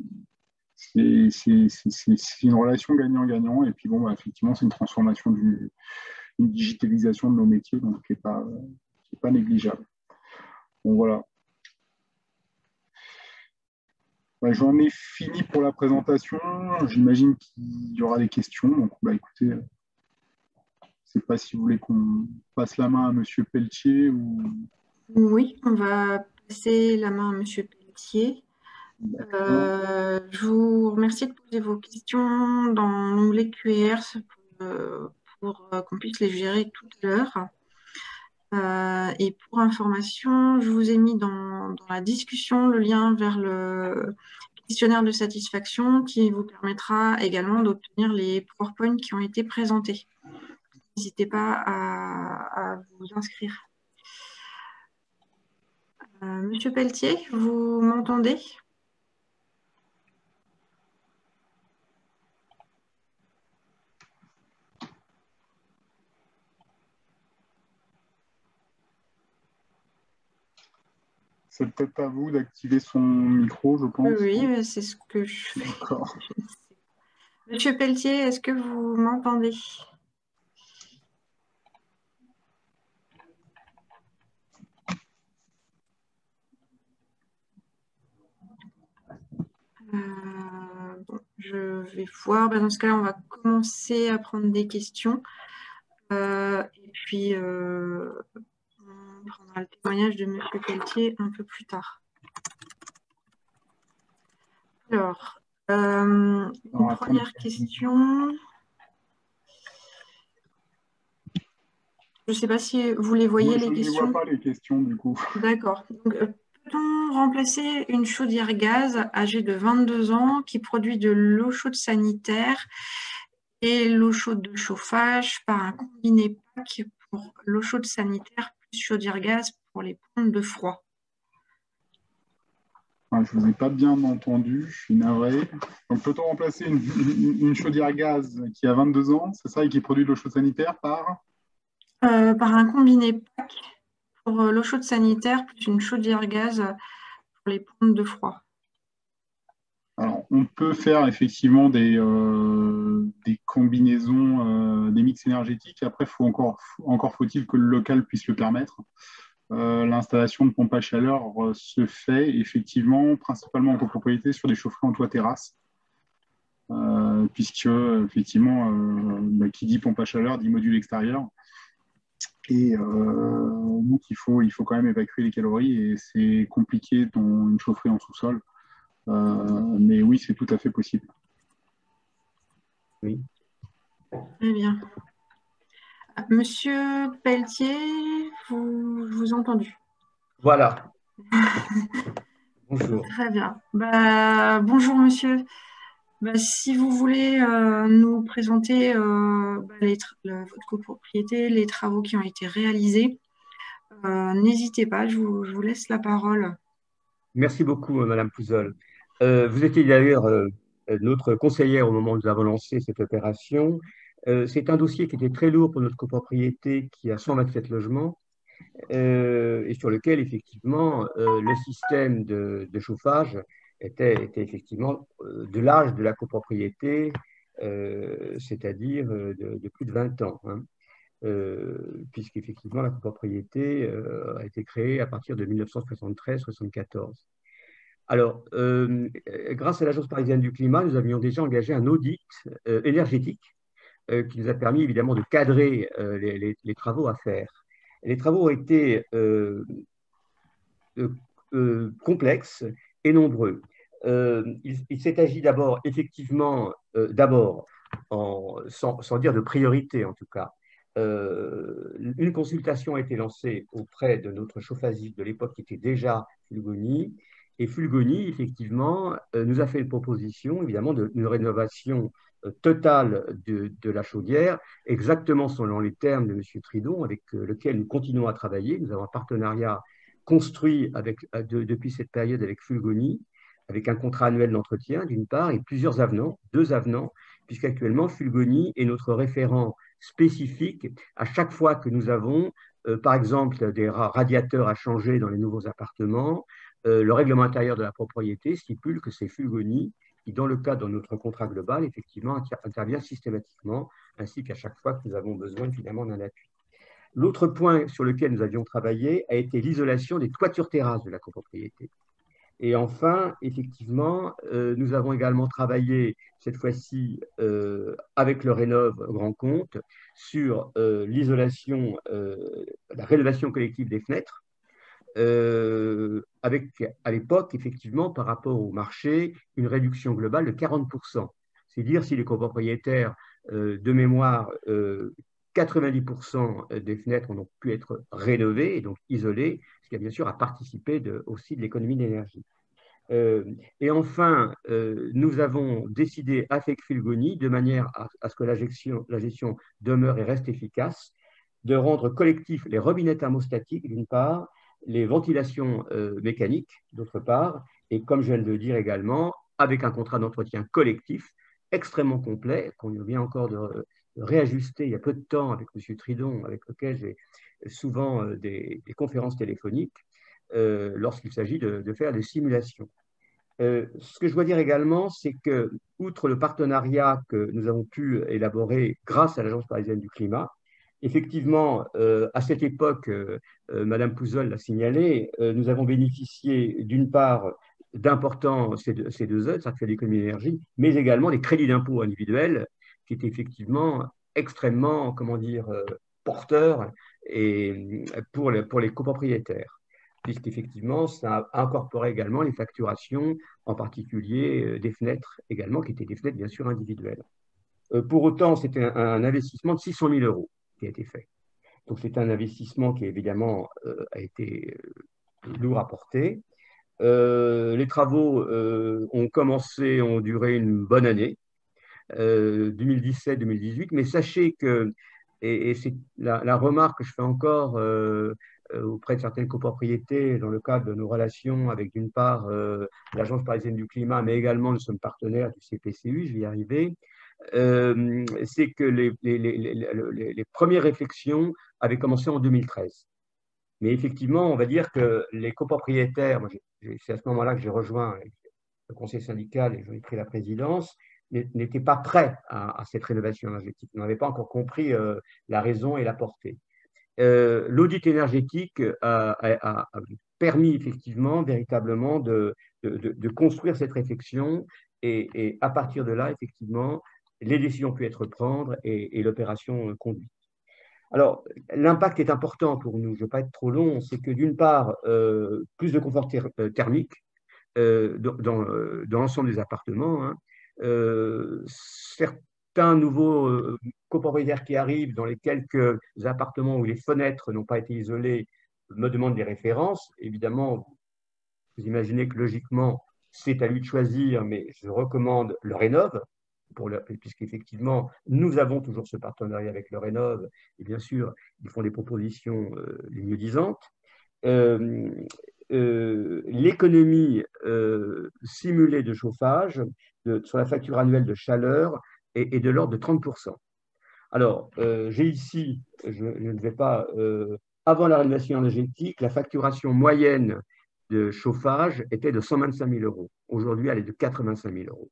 c'est une relation gagnant-gagnant. Et puis, bon, bah, effectivement, c'est une transformation, du, une digitalisation de nos métiers, donc qui n'est pas, qui est pas négligeable. Bon, voilà. Bah, j'en ai fini pour la présentation. J'imagine qu'il y aura des questions. Donc, bah, écoutez, je ne sais pas si vous voulez qu'on passe la main à Monsieur Pelletier ou... Oui, on va passer la main à Monsieur Pelletier. Euh, je vous remercie de poser vos questions dans l'onglet Q et R pour, euh, pour euh, qu'on puisse les gérer tout à l'heure. Euh, et pour information, je vous ai mis dans, dans la discussion le lien vers le questionnaire de satisfaction qui vous permettra également d'obtenir les PowerPoint qui ont été présentés. N'hésitez pas à, à vous inscrire. Euh, Monsieur Pelletier, vous m'entendez ? C'est peut-être à vous d'activer son micro, je pense. Oui, oui, c'est ce que je fais. D'accord. Monsieur Pelletier, est-ce que vous m'entendez ? euh, bon, Je vais voir. Ben, dans ce cas-là, on va commencer à prendre des questions. Euh, et puis, euh, on prendra le témoignage de Monsieur Pelletier un peu plus tard. Alors, euh, une Alors, première question. Je ne sais pas si vous les voyez, moi, les je ne les questions. vois pas, les questions, du coup. D'accord. Euh, peut-on remplacer une chaudière gaz âgée de vingt-deux ans qui produit de l'eau chaude sanitaire et l'eau chaude de chauffage par un combiné pack pour l'eau chaude sanitaire plus chaudière gaz pour les pompes de froid? Enfin, je ne vous ai pas bien entendu, je suis navré. Donc, peut-on remplacer une, une, une chaudière gaz qui a vingt-deux ans, c'est ça, et qui produit de l'eau chaude sanitaire par euh, Par un combiné pack pour l'eau chaude sanitaire, plus une chaudière gaz pour les pompes de froid. Alors, on peut faire effectivement des, euh, des combinaisons, euh, des mix énergétiques. Après, faut encore, encore faut-il que le local puisse le permettre. Euh, l'installation de pompes à chaleur euh, se fait effectivement principalement en copropriété sur des chaufferies en toit terrasse, euh, puisque effectivement, euh, bah, qui dit pompe à chaleur dit module extérieur. Et euh, donc, il faut, il faut quand même évacuer les calories et c'est compliqué dans une chaufferie en sous-sol. Euh, mais oui, c'est tout à fait possible. Oui. Très bien. Monsieur Pelletier, vous, je vous ai entendu. Voilà. Bonjour. Très bien. Bah, bonjour, monsieur. Bah, si vous voulez euh, nous présenter euh, bah, les le, votre copropriété, les travaux qui ont été réalisés, euh, n'hésitez pas, je vous, je vous laisse la parole. Merci beaucoup, Madame Pouzol. Euh, vous étiez d'ailleurs euh, notre conseillère au moment où nous avons lancé cette opération. Euh, c'est un dossier qui était très lourd pour notre copropriété qui a cent vingt-sept logements euh, et sur lequel, effectivement, euh, le système de, de chauffage était, était effectivement euh, de l'âge de la copropriété, euh, c'est-à-dire de, de plus de vingt ans. Hein. Euh, puisqu'effectivement la copropriété euh, a été créée à partir de mille neuf cent soixante-treize soixante-quatorze. Alors, euh, grâce à l'Agence parisienne du climat, nous avions déjà engagé un audit euh, énergétique euh, qui nous a permis évidemment de cadrer euh, les, les, les travaux à faire. Les travaux ont été euh, euh, euh, complexes et nombreux. Euh, il il s'est agi d'abord, effectivement, euh, d'abord, en- sans, sans dire de priorité en tout cas, euh, une consultation a été lancée auprès de notre chauffagiste de l'époque qui était déjà Fulgoni. Et Fulgoni, effectivement, euh, nous a fait une proposition, évidemment, d'une rénovation euh, totale de, de la chaudière, exactement selon les termes de M. Tridon, avec euh, lequel nous continuons à travailler. Nous avons un partenariat construit avec, de, depuis cette période avec Fulgoni, avec un contrat annuel d'entretien, d'une part, et plusieurs avenants, deux avenants, puisqu'actuellement, Fulgoni est notre référent spécifique à chaque fois que nous avons, euh, par exemple, des radiateurs à changer dans les nouveaux appartements. Euh, le règlement intérieur de la propriété stipule que c'est Fulgoni qui, dans le cadre de notre contrat global, effectivement, intervient systématiquement, ainsi qu'à chaque fois que nous avons besoin, finalement, d'un appui. L'autre point sur lequel nous avions travaillé a été l'isolation des toitures terrasses de la copropriété. Et enfin, effectivement, euh, nous avons également travaillé, cette fois-ci, euh, avec le Rénov' Grand Compte, sur euh, l'isolation, euh, la rénovation collective des fenêtres, euh, avec, à l'époque, effectivement, par rapport au marché, une réduction globale de quarante pour cent. C'est dire si les copropriétaires euh, de mémoire, euh, quatre-vingt-dix pour cent des fenêtres ont pu être rénovées et donc isolées, ce qui a bien sûr à participer de, aussi de l'économie d'énergie. Euh, et enfin, euh, nous avons décidé avec Fulgoni, de manière à, à ce que la gestion, la gestion demeure et reste efficace, de rendre collectifs les robinets thermostatiques d'une part, les ventilations euh, mécaniques d'autre part, et comme je viens de le dire également, avec un contrat d'entretien collectif extrêmement complet, qu'on vient encore de, de réajuster il y a peu de temps avec M. Tridon, avec lequel j'ai souvent euh, des, des conférences téléphoniques, euh, lorsqu'il s'agit de, de faire des simulations. Euh, ce que je dois dire également, c'est que, outre le partenariat que nous avons pu élaborer grâce à l'Agence parisienne du climat, effectivement, euh, à cette époque, euh, euh, Madame Pouzol l'a signalé, euh, nous avons bénéficié d'une part d'importants C deux E, certificats d'économie d'énergie, mais également des crédits d'impôt individuels qui étaient effectivement extrêmement, comment dire, euh, porteurs et, pour, les, pour les copropriétaires, puisqu'effectivement, ça a incorporé également les facturations, en particulier euh, des fenêtres également, qui étaient des fenêtres bien sûr individuelles. Euh, pour autant, c'était un, un investissement de six cent mille euros qui a été fait. Donc, c'est un investissement qui, évidemment, euh, a été euh, lourd à porter. Euh, les travaux euh, ont commencé, ont duré une bonne année, euh, deux mille dix-sept deux mille dix-huit, mais sachez que, et, et c'est la, la remarque que je fais encore euh, euh, auprès de certaines copropriétés dans le cadre de nos relations avec, d'une part, euh, l'Agence parisienne du climat, mais également nous sommes partenaires du C P C U, je vais y arriver, euh, c'est que les, les, les, les, les premières réflexions avaient commencé en deux mille treize. Mais effectivement, on va dire que les copropriétaires, moi, c'est à ce moment-là que j'ai rejoint le conseil syndical et j'en ai pris la présidence, n'étaient pas prêts à, à cette rénovation énergétique. Ils n'avaient pas encore compris euh, la raison et la portée. Euh, L'audit énergétique a, a, a, permis effectivement, véritablement, de, de, de construire cette réflexion et, et, à partir de là, effectivement, les décisions ont pu être prises et, et l'opération conduite. Alors, l'impact est important pour nous, je ne veux pas être trop long, c'est que d'une part, euh, plus de confort thermique euh, dans, dans, dans l'ensemble des appartements, hein, euh, certains nouveaux euh, copropriétaires qui arrivent dans les quelques appartements où les fenêtres n'ont pas été isolées me demandent des références. Évidemment, vous imaginez que logiquement, c'est à lui de choisir, mais je recommande le Rénov', puisqu'effectivement, nous avons toujours ce partenariat avec le Rénov', et bien sûr, ils font des propositions euh, les mieux disantes. Euh, euh, L'économie euh, simulée de chauffage de, sur la facture annuelle de chaleur est, est de l'ordre de trente pour cent. Alors, euh, j'ai ici, je, je, ne vais pas, euh, avant la rénovation énergétique, la facturation moyenne de chauffage était de cent vingt-cinq mille euros. Aujourd'hui, elle est de quatre-vingt-cinq mille euros.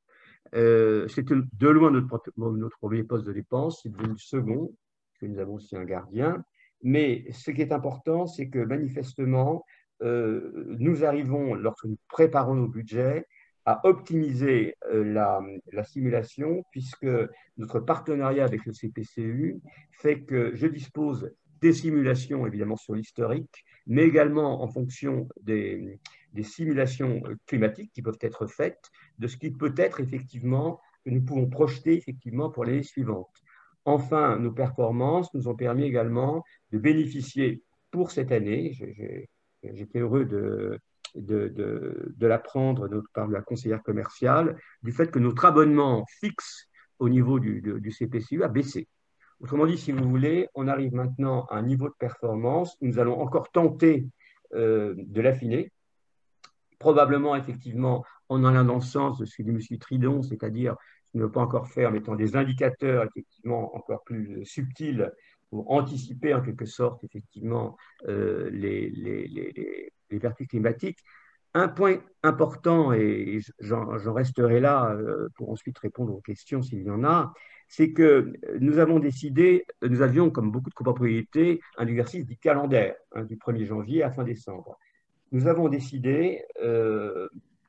Euh, c'est de loin notre, notre premier poste de dépense, c'est devenu le second, parce que nous avons aussi un gardien. Mais ce qui est important, c'est que manifestement, euh, nous arrivons, lorsque nous préparons nos budgets, à optimiser euh, la, la simulation, puisque notre partenariat avec le C P C U fait que je dispose des simulations, évidemment, sur l'historique, mais également en fonction des, des simulations climatiques qui peuvent être faites, de ce qui peut être effectivement, que nous pouvons projeter effectivement pour l'année suivante. Enfin, nos performances nous ont permis également de bénéficier pour cette année, j'étais heureux de, de, de, de l'apprendre par la conseillère commerciale, du fait que notre abonnement fixe au niveau du, du, du C P C U a baissé. Autrement dit, si vous voulez, on arrive maintenant à un niveau de performance, nous allons encore tenter euh, de l'affiner, probablement effectivement en allant dans le sens de ce que dit M. Tridon, c'est-à-dire ce ne veut pas encore faire, mettant des indicateurs effectivement encore plus subtils pour anticiper en quelque sorte effectivement euh, les, les, les, les vertus climatiques. Un point important, et j'en resterai là euh, pour ensuite répondre aux questions s'il y en a, c'est que nous avons décidé, nous avions comme beaucoup de copropriétés un exercice dit calendaire, hein, du premier janvier à fin décembre. Nous avons décidé, euh,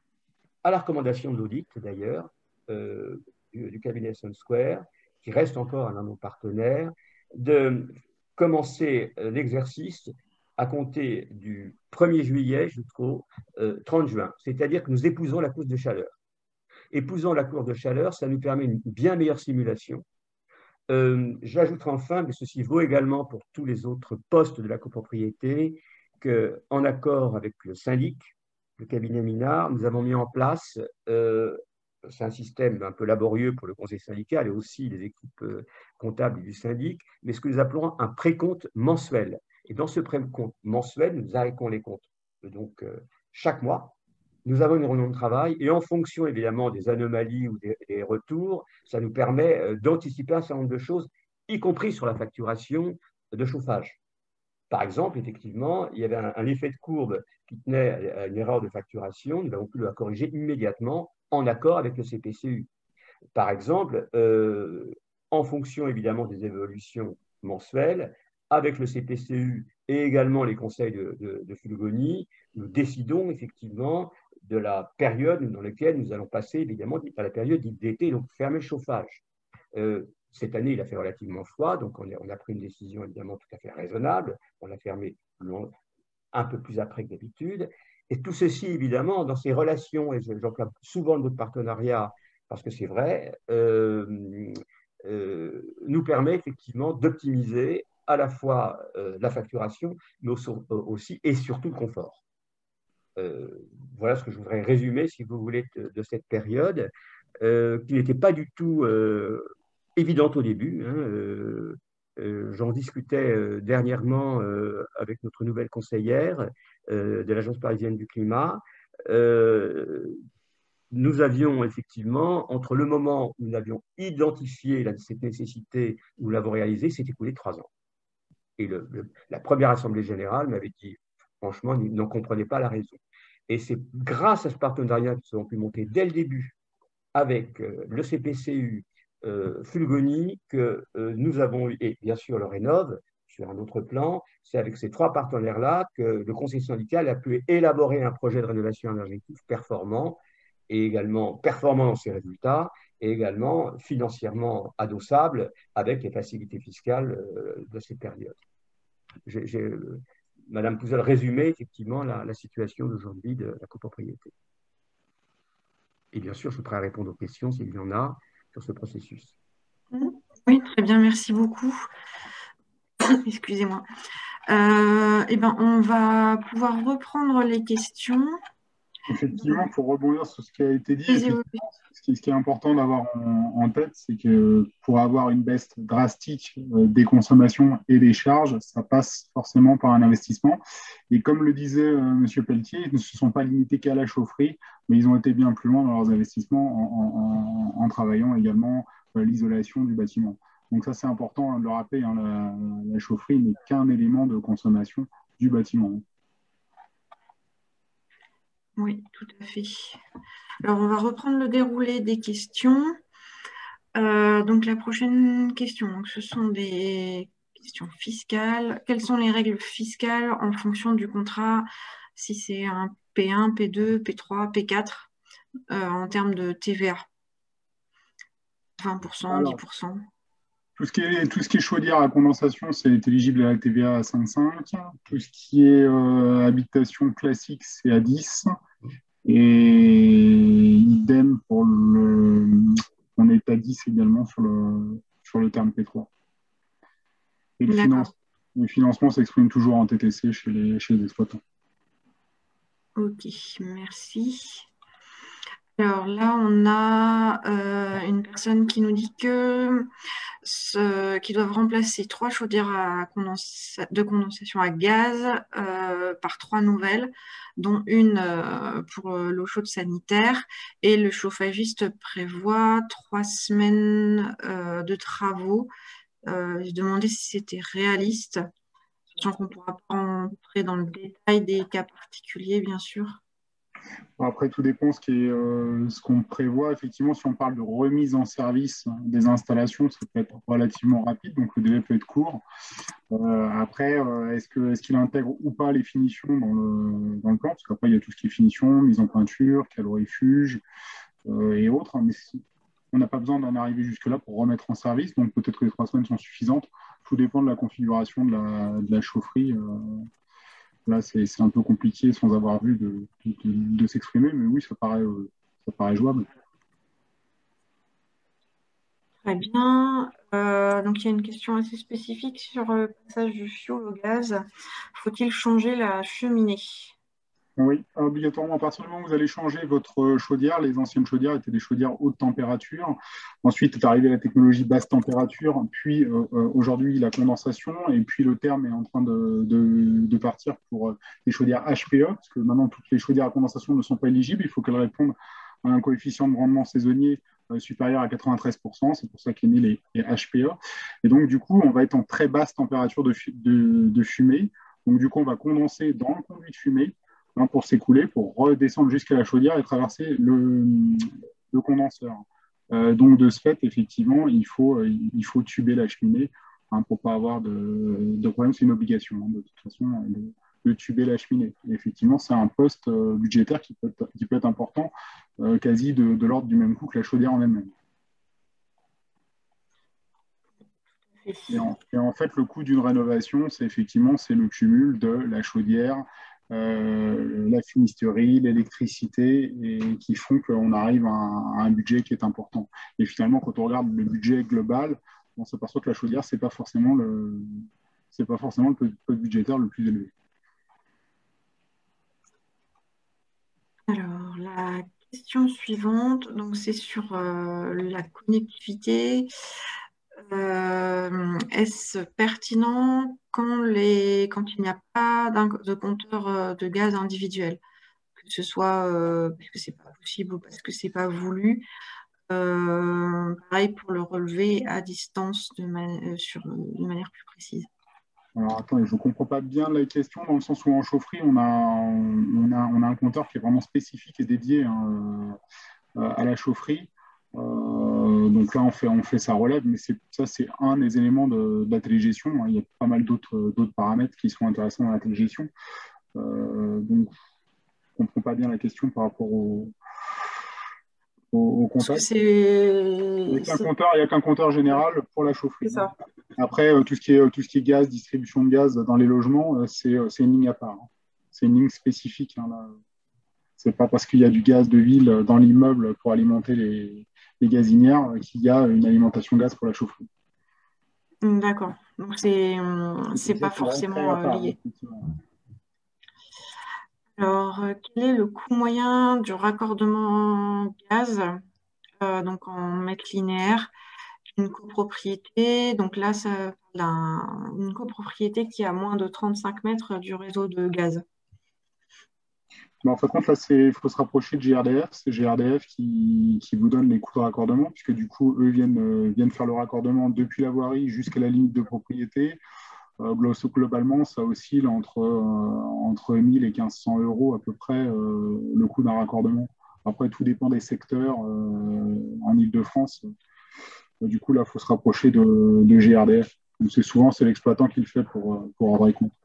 à la recommandation de l'audit d'ailleurs, euh, du, du cabinet Sun Square, qui reste encore un de nos partenaires, de commencer l'exercice à compter du premier juillet jusqu'au euh, trente juin. C'est-à-dire que nous épousons la courbe de chaleur. Épousant la courbe de chaleur, ça nous permet une bien meilleure simulation. Euh, J'ajouterai enfin, mais ceci vaut également pour tous les autres postes de la copropriété, qu'en accord avec le syndic, le cabinet Minard, nous avons mis en place, euh, c'est un système un peu laborieux pour le conseil syndical et aussi les équipes euh, comptables du syndic, mais ce que nous appelons un précompte mensuel. Et dans ce précompte mensuel, nous arrêtons les comptes. Donc, euh, chaque mois, nous avons une réunion de travail et en fonction évidemment des anomalies ou des, des retours, ça nous permet euh, d'anticiper un certain nombre de choses, y compris sur la facturation de chauffage. Par exemple, effectivement, il y avait un, un effet de courbe qui tenait à une erreur de facturation. Nous avons pu la corriger immédiatement en accord avec le C P C U. Par exemple, euh, en fonction évidemment des évolutions mensuelles, avec le C P C U et également les conseils de, de, de Fulgoni, nous décidons effectivement de la période dans laquelle nous allons passer évidemment à la période d'été, donc fermer le chauffage. Euh, Cette année, il a fait relativement froid, donc on a, on a pris une décision évidemment tout à fait raisonnable. On l'a fermé long, un peu plus après que d'habitude. Et tout ceci, évidemment, dans ces relations, et j'emploie souvent notre partenariat parce que c'est vrai, euh, euh, nous permet effectivement d'optimiser à la fois euh, la facturation, mais aussi et surtout le confort. Euh, voilà ce que je voudrais résumer, si vous voulez, de, de cette période, euh, qui n'était pas du tout euh, évidente au début. Hein, euh, euh, J'en discutais euh, dernièrement euh, avec notre nouvelle conseillère euh, de l'Agence parisienne du climat. Euh, nous avions effectivement, entre le moment où nous avions identifié la, cette nécessité, où nous l'avons réalisée, s'est écoulé trois ans. Et le, le, la première Assemblée générale m'avait dit, franchement, ils n'en comprenaient pas la raison. Et c'est grâce à ce partenariat qu'ils ont pu monter dès le début avec euh, le C P C U, euh, Fulgoni, que euh, nous avons eu, et bien sûr le Rénov', sur un autre plan, c'est avec ces trois partenaires-là que le conseil syndical a pu élaborer un projet de rénovation énergétique performant, et également performant dans ses résultats, et également financièrement adossable avec les facilités fiscales euh, de ces périodes. J'ai, j'ai, Madame Pouzol résumait effectivement la, la situation d'aujourd'hui de la copropriété. Et bien sûr, je suis prêt à répondre aux questions s'il y en a sur ce processus. Oui, très bien, merci beaucoup. Excusez-moi. Euh, eh ben, on va pouvoir reprendre les questions. Effectivement, pour rebondir sur ce qui a été dit, Oui, oui, oui. ce qui, ce qui est important d'avoir en, en tête, c'est que pour avoir une baisse drastique euh, des consommations et des charges, ça passe forcément par un investissement. Et comme le disait euh, M. Pelletier, ils ne se sont pas limités qu'à la chaufferie, mais ils ont été bien plus loin dans leurs investissements en, en, en travaillant également euh, l'isolation du bâtiment. Donc ça, c'est important de le rappeler, hein, la, la chaufferie n'est qu'un élément de consommation du bâtiment. Oui, tout à fait. Alors, on va reprendre le déroulé des questions. Euh, donc, la prochaine question, donc, ce sont des questions fiscales. Quelles sont les règles fiscales en fonction du contrat, si c'est un P un, P deux, P trois, P quatre, euh, en termes de T V A? vingt pour cent, Alors, dix pour cent. Tout ce qui est, tout ce qui est chaudière à condensation, c'est éligible à la T V A à cinq virgule cinq. Tout ce qui est euh, habitation classique, c'est à dix. Et idem pour le. On est à dix également sur le, sur le terme P trois. Et le, finance, le financement s'exprime toujours en T T C chez les, chez les exploitants. Ok, merci. Alors là, on a euh, une personne qui nous dit que ce, qu'ils doivent remplacer trois chaudières à condensa de condensation à gaz euh, par trois nouvelles, dont une euh, pour l'eau chaude sanitaire. Et le chauffagiste prévoit trois semaines euh, de travaux. Euh, je demandais si c'était réaliste, sachant qu'on ne pourra pas rentrer dans le détail des cas particuliers, bien sûr. Après, tout dépend ce qui est, euh, ce qu'on prévoit. Effectivement, si on parle de remise en service des installations, ça peut être relativement rapide, donc le délai peut être court. Euh, après, euh, est-ce que, est-ce qu'il intègre ou pas les finitions dans le, dans le plan? Parce qu'après, il y a tout ce qui est finition, mise en peinture, calorifuge euh, et autres. Mais on n'a pas besoin d'en arriver jusque-là pour remettre en service. Donc peut-être que les trois semaines sont suffisantes. Tout dépend de la configuration de la, de la chaufferie. Euh, Là, c'est un peu compliqué sans avoir vu de, de, de, de s'exprimer, mais oui, ça paraît, euh, ça paraît jouable. Très bien. Euh, donc, il y a une question assez spécifique sur le passage du fioul au gaz. Faut-il changer la cheminée? Oui, obligatoirement, à partir du moment où vous allez changer votre chaudière, les anciennes chaudières étaient des chaudières haute température. Ensuite est arrivée la technologie basse température, puis euh, aujourd'hui la condensation, et puis le terme est en train de, de, de partir pour les chaudières H P E, parce que maintenant toutes les chaudières à condensation ne sont pas éligibles, il faut qu'elles répondent à un coefficient de rendement saisonnier euh, supérieur à quatre-vingt-treize pour cent, c'est pour ça qu'est né les, les H P E. Et donc du coup, on va être en très basse température de, de, de fumée, donc du coup on va condenser dans le conduit de fumée, hein, pour s'écouler, pour redescendre jusqu'à la chaudière et traverser le, le condenseur. Euh, donc, de ce fait, effectivement, il faut, euh, il faut tuber la cheminée hein, pour ne pas avoir de, de problème. C'est une obligation, hein, de toute façon, de, de tuber la cheminée. Et effectivement, c'est un poste euh, budgétaire qui peut être, qui peut être important, euh, quasi de, de l'ordre du même coût que la chaudière en elle-même. Et en, et en fait, le coût d'une rénovation, c'est effectivement c'est le cumul de la chaudière, euh, la fumisterie, l'électricité, et qui font qu'on arrive à un, à un budget qui est important. Et finalement, quand on regarde le budget global, on s'aperçoit que la chaudière, c'est pas forcément le, c'est pas forcément le poste budgétaire le plus élevé. Alors, la question suivante, donc c'est sur euh, la connectivité. Euh, est-ce pertinent quand, les, quand il n'y a pas de compteur de gaz individuel, que ce soit euh, parce que c'est pas possible ou parce que c'est pas voulu? Euh, pareil pour le relever à distance de, man sur, de manière plus précise. Alors, attends, je ne comprends pas bien la question, dans le sens où en chaufferie, on a, on a, on a un compteur qui est vraiment spécifique et dédié, hein, euh, à la chaufferie. Euh, donc là, on fait, on fait sa relève, mais ça, c'est un des éléments de, de la télégestion, hein. Il y a pas mal d'autres d'autres paramètres qui sont intéressants dans la télégestion. Euh, donc, je ne comprends pas bien la question par rapport au, au, au compteur. Il n'y a qu'un compteur, il y a qu'un compteur général pour la chaufferie. C'est ça. Après, euh, tout ce qui est, tout ce qui est gaz, distribution de gaz dans les logements, euh, c'est euh, une ligne à part, hein. C'est une ligne spécifique, hein, là. C'est pas parce qu'il y a du gaz de ville dans l'immeuble pour alimenter les, les gazinières qu'il y a une alimentation gaz pour la chaufferie. D'accord. Donc, c'est c'est pas forcément euh, lié. Alors, euh, quel est le coût moyen du raccordement gaz, euh, donc en mètres linéaires, une copropriété? Donc là, ça parle d'une copropriété qui a moins de trente-cinq mètres du réseau de gaz. Mais en fait, là, il faut se rapprocher de G R D F. C'est G R D F qui, qui vous donne les coûts de raccordement, puisque du coup, eux viennent, euh, viennent faire le raccordement depuis la voirie jusqu'à la limite de propriété. Euh, globalement, ça oscille entre, euh, entre mille et quinze cents euros à peu près, euh, le coût d'un raccordement. Après, tout dépend des secteurs. Euh, en Île-de-France, euh, du coup, là, il faut se rapprocher de, de G R D F. Donc, c'est souvent c'est l'exploitant qui le fait pour, pour un vrai compte.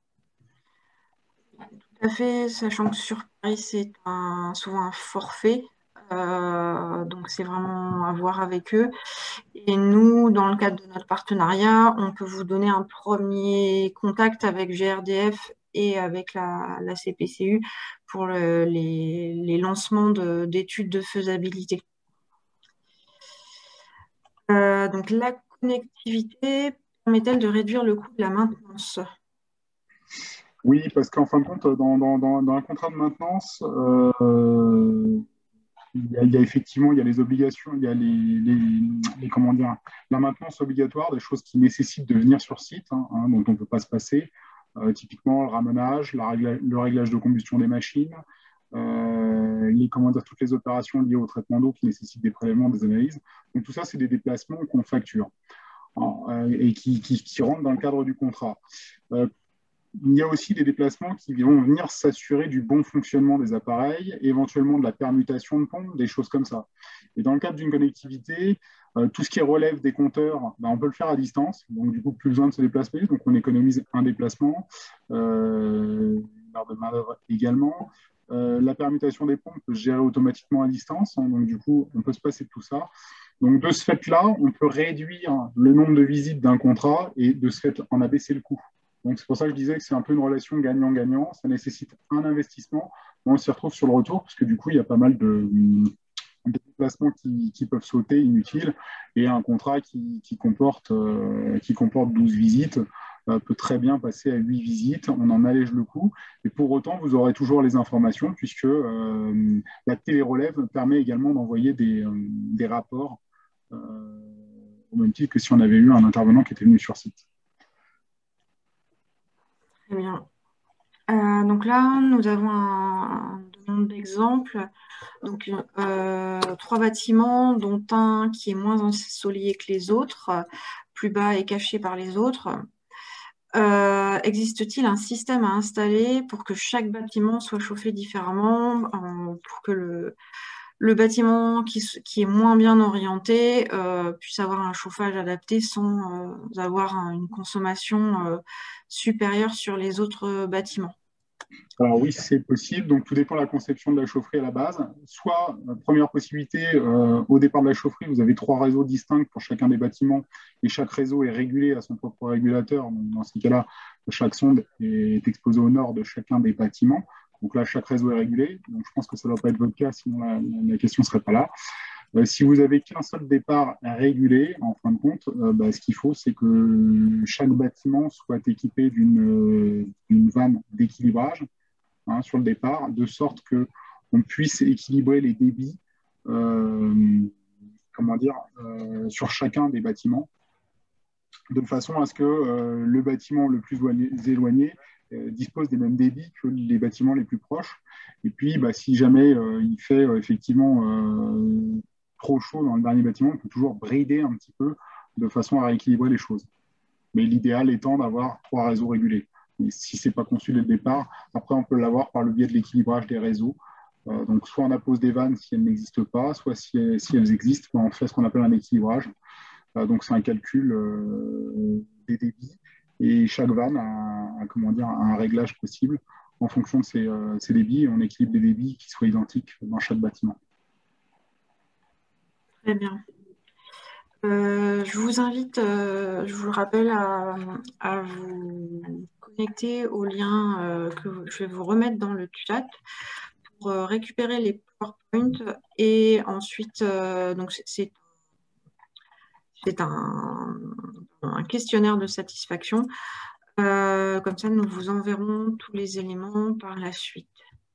Tout à fait, sachant que sur Paris, c'est un, souvent un forfait. Euh, donc, c'est vraiment à voir avec eux. Et nous, dans le cadre de notre partenariat, on peut vous donner un premier contact avec G R D F et avec la, la C P C U pour le, les, les lancements d'études de, de faisabilité. Euh, donc, la connectivité permet-elle de réduire le coût de la maintenance? Oui, parce qu'en fin de compte, dans, dans, dans, dans un contrat de maintenance, euh, il y, a, il y a effectivement il y a les obligations, il y a les, les, les comment dire, la maintenance obligatoire, des choses qui nécessitent de venir sur site, hein, hein, dont on ne peut pas se passer. Euh, typiquement, le ramenage, la régla, le réglage de combustion des machines, euh, les, comment dire, toutes les opérations liées au traitement d'eau qui nécessitent des prélèvements, des analyses. Donc tout ça, c'est des déplacements qu'on facture, hein, et qui, qui, qui rentrent dans le cadre du contrat. Euh, Il y a aussi des déplacements qui vont venir s'assurer du bon fonctionnement des appareils, éventuellement de la permutation de pompes, des choses comme ça. Et dans le cadre d'une connectivité, euh, tout ce qui relève des compteurs, ben, on peut le faire à distance. Donc, du coup, plus besoin de se déplacer. Donc, on économise un déplacement, euh, une heure de main-d'œuvre également. Euh, la permutation des pompes peut se gérer automatiquement à distance. Hein, donc, du coup, on peut se passer de tout ça. Donc, de ce fait-là, on peut réduire le nombre de visites d'un contrat et de ce fait, en abaisser le coût. Donc, c'est pour ça que je disais que c'est un peu une relation gagnant-gagnant. Ça nécessite un investissement. On s'y retrouve sur le retour, parce que du coup, il y a pas mal de, de déplacements qui, qui peuvent sauter inutiles. Et un contrat qui, qui, comporte, euh, qui comporte douze visites euh, peut très bien passer à huit visites. On en allège le coût. Et pour autant, vous aurez toujours les informations, puisque euh, la télérelève permet également d'envoyer des, euh, des rapports, euh, au même titre que si on avait eu un intervenant qui était venu sur site. Très bien. Euh, donc là, nous avons un, un nombre d'exemples. Donc, euh, trois bâtiments, dont un qui est moins ensoleillé que les autres, plus bas et caché par les autres. Euh, existe-t-il un système à installer pour que chaque bâtiment soit chauffé différemment, euh, pour que le, le bâtiment qui, qui est moins bien orienté euh, puisse avoir un chauffage adapté sans euh, avoir une consommation euh, supérieure sur les autres bâtiments? Alors oui, c'est possible. Donc tout dépend de la conception de la chaufferie à la base. Soit, euh, première possibilité, euh, au départ de la chaufferie, vous avez trois réseaux distincts pour chacun des bâtiments et chaque réseau est régulé à son propre régulateur. Donc, dans ce cas-là, chaque sonde est exposée au nord de chacun des bâtiments. Donc là, chaque réseau est régulé. Donc je pense que ça ne doit pas être votre cas, sinon la, la question ne serait pas là. Euh, si vous avez qu'un seul départ régulé, en fin de compte, euh, bah, ce qu'il faut, c'est que chaque bâtiment soit équipé d'une euh, vanne d'équilibrage, hein, sur le départ, de sorte qu'on puisse équilibrer les débits, euh, comment dire, euh, sur chacun des bâtiments, de façon à ce que euh, le bâtiment le plus éloigné euh, dispose des mêmes débits que les bâtiments les plus proches. Et puis, bah, si jamais euh, il fait euh, effectivement euh, trop chaud dans le dernier bâtiment, on peut toujours brider un petit peu de façon à rééquilibrer les choses. mais l'idéal étant d'avoir trois réseaux régulés. Et si ce n'est pas conçu dès le départ, après on peut l'avoir par le biais de l'équilibrage des réseaux. Euh, donc soit on appose des vannes si elles n'existent pas, soit si elles, si elles existent, ben, on fait ce qu'on appelle un équilibrage. Euh, donc c'est un calcul euh, des débits et chaque vanne a, a, comment dire, a un réglage possible en fonction de ces, euh, ces débits et on équilibre des débits qui soient identiques dans chaque bâtiment. Très bien. Euh, je vous invite, euh, je vous le rappelle, à, à vous connecter au lien euh, que je vais vous remettre dans le chat pour euh, récupérer les PowerPoint et ensuite, euh, donc c'est un, un questionnaire de satisfaction. Euh, comme ça, nous vous enverrons tous les éléments par la suite.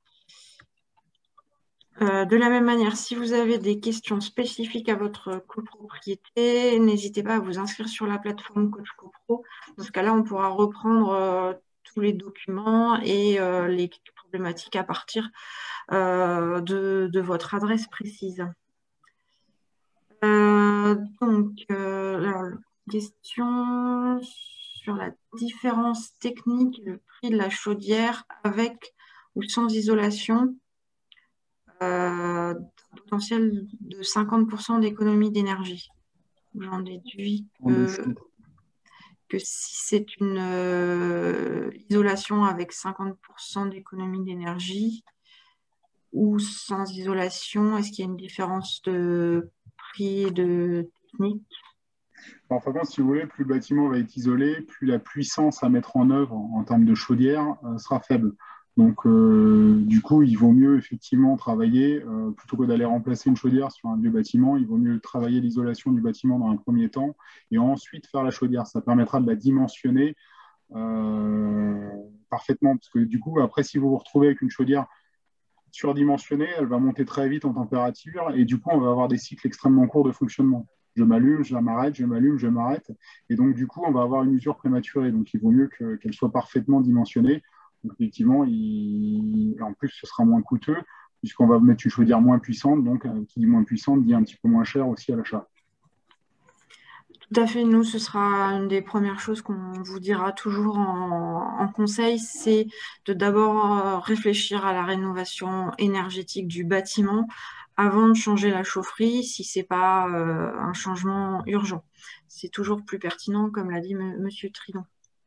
Euh, de la même manière, si vous avez des questions spécifiques à votre copropriété, n'hésitez pas à vous inscrire sur la plateforme Coach CoPro. Dans ce cas-là, on pourra reprendre euh, tous les documents et euh, les problématiques à partir euh, de, de votre adresse précise. Euh, donc, euh, alors, question sur la différence technique, le prix de la chaudière avec ou sans isolation. Euh, potentiel de cinquante pour cent d'économie d'énergie. J'en déduis que, que si c'est une euh, isolation avec cinquante pour cent d'économie d'énergie ou sans isolation, est-ce qu'il y a une différence de prix et de technique? En fin de compte, si vous voulez, plus le bâtiment va être isolé, plus la puissance à mettre en œuvre en, en termes de chaudière euh, sera faible. Donc, euh, du coup, il vaut mieux effectivement travailler, euh, plutôt que d'aller remplacer une chaudière sur un vieux bâtiment, il vaut mieux travailler l'isolation du bâtiment dans un premier temps et ensuite faire la chaudière. Ça permettra de la dimensionner euh, parfaitement. Parce que du coup, après, si vous vous retrouvez avec une chaudière surdimensionnée, elle va monter très vite en température et du coup, on va avoir des cycles extrêmement courts de fonctionnement. Je m'allume, je m'arrête, je m'allume, je m'arrête. Et donc, du coup, on va avoir une usure prématurée. Donc, il vaut mieux que, qu'elle soit parfaitement dimensionnée. Donc, effectivement, il... en plus, ce sera moins coûteux puisqu'on va mettre une chaudière moins puissante. Donc, qui dit moins puissante dit un petit peu moins cher aussi à l'achat. Tout à fait. Nous, ce sera une des premières choses qu'on vous dira toujours en, en conseil, c'est de d'abord réfléchir à la rénovation énergétique du bâtiment avant de changer la chaufferie, si ce n'est pas euh, un changement urgent. C'est toujours plus pertinent, comme l'a dit M. Monsieur Tridon.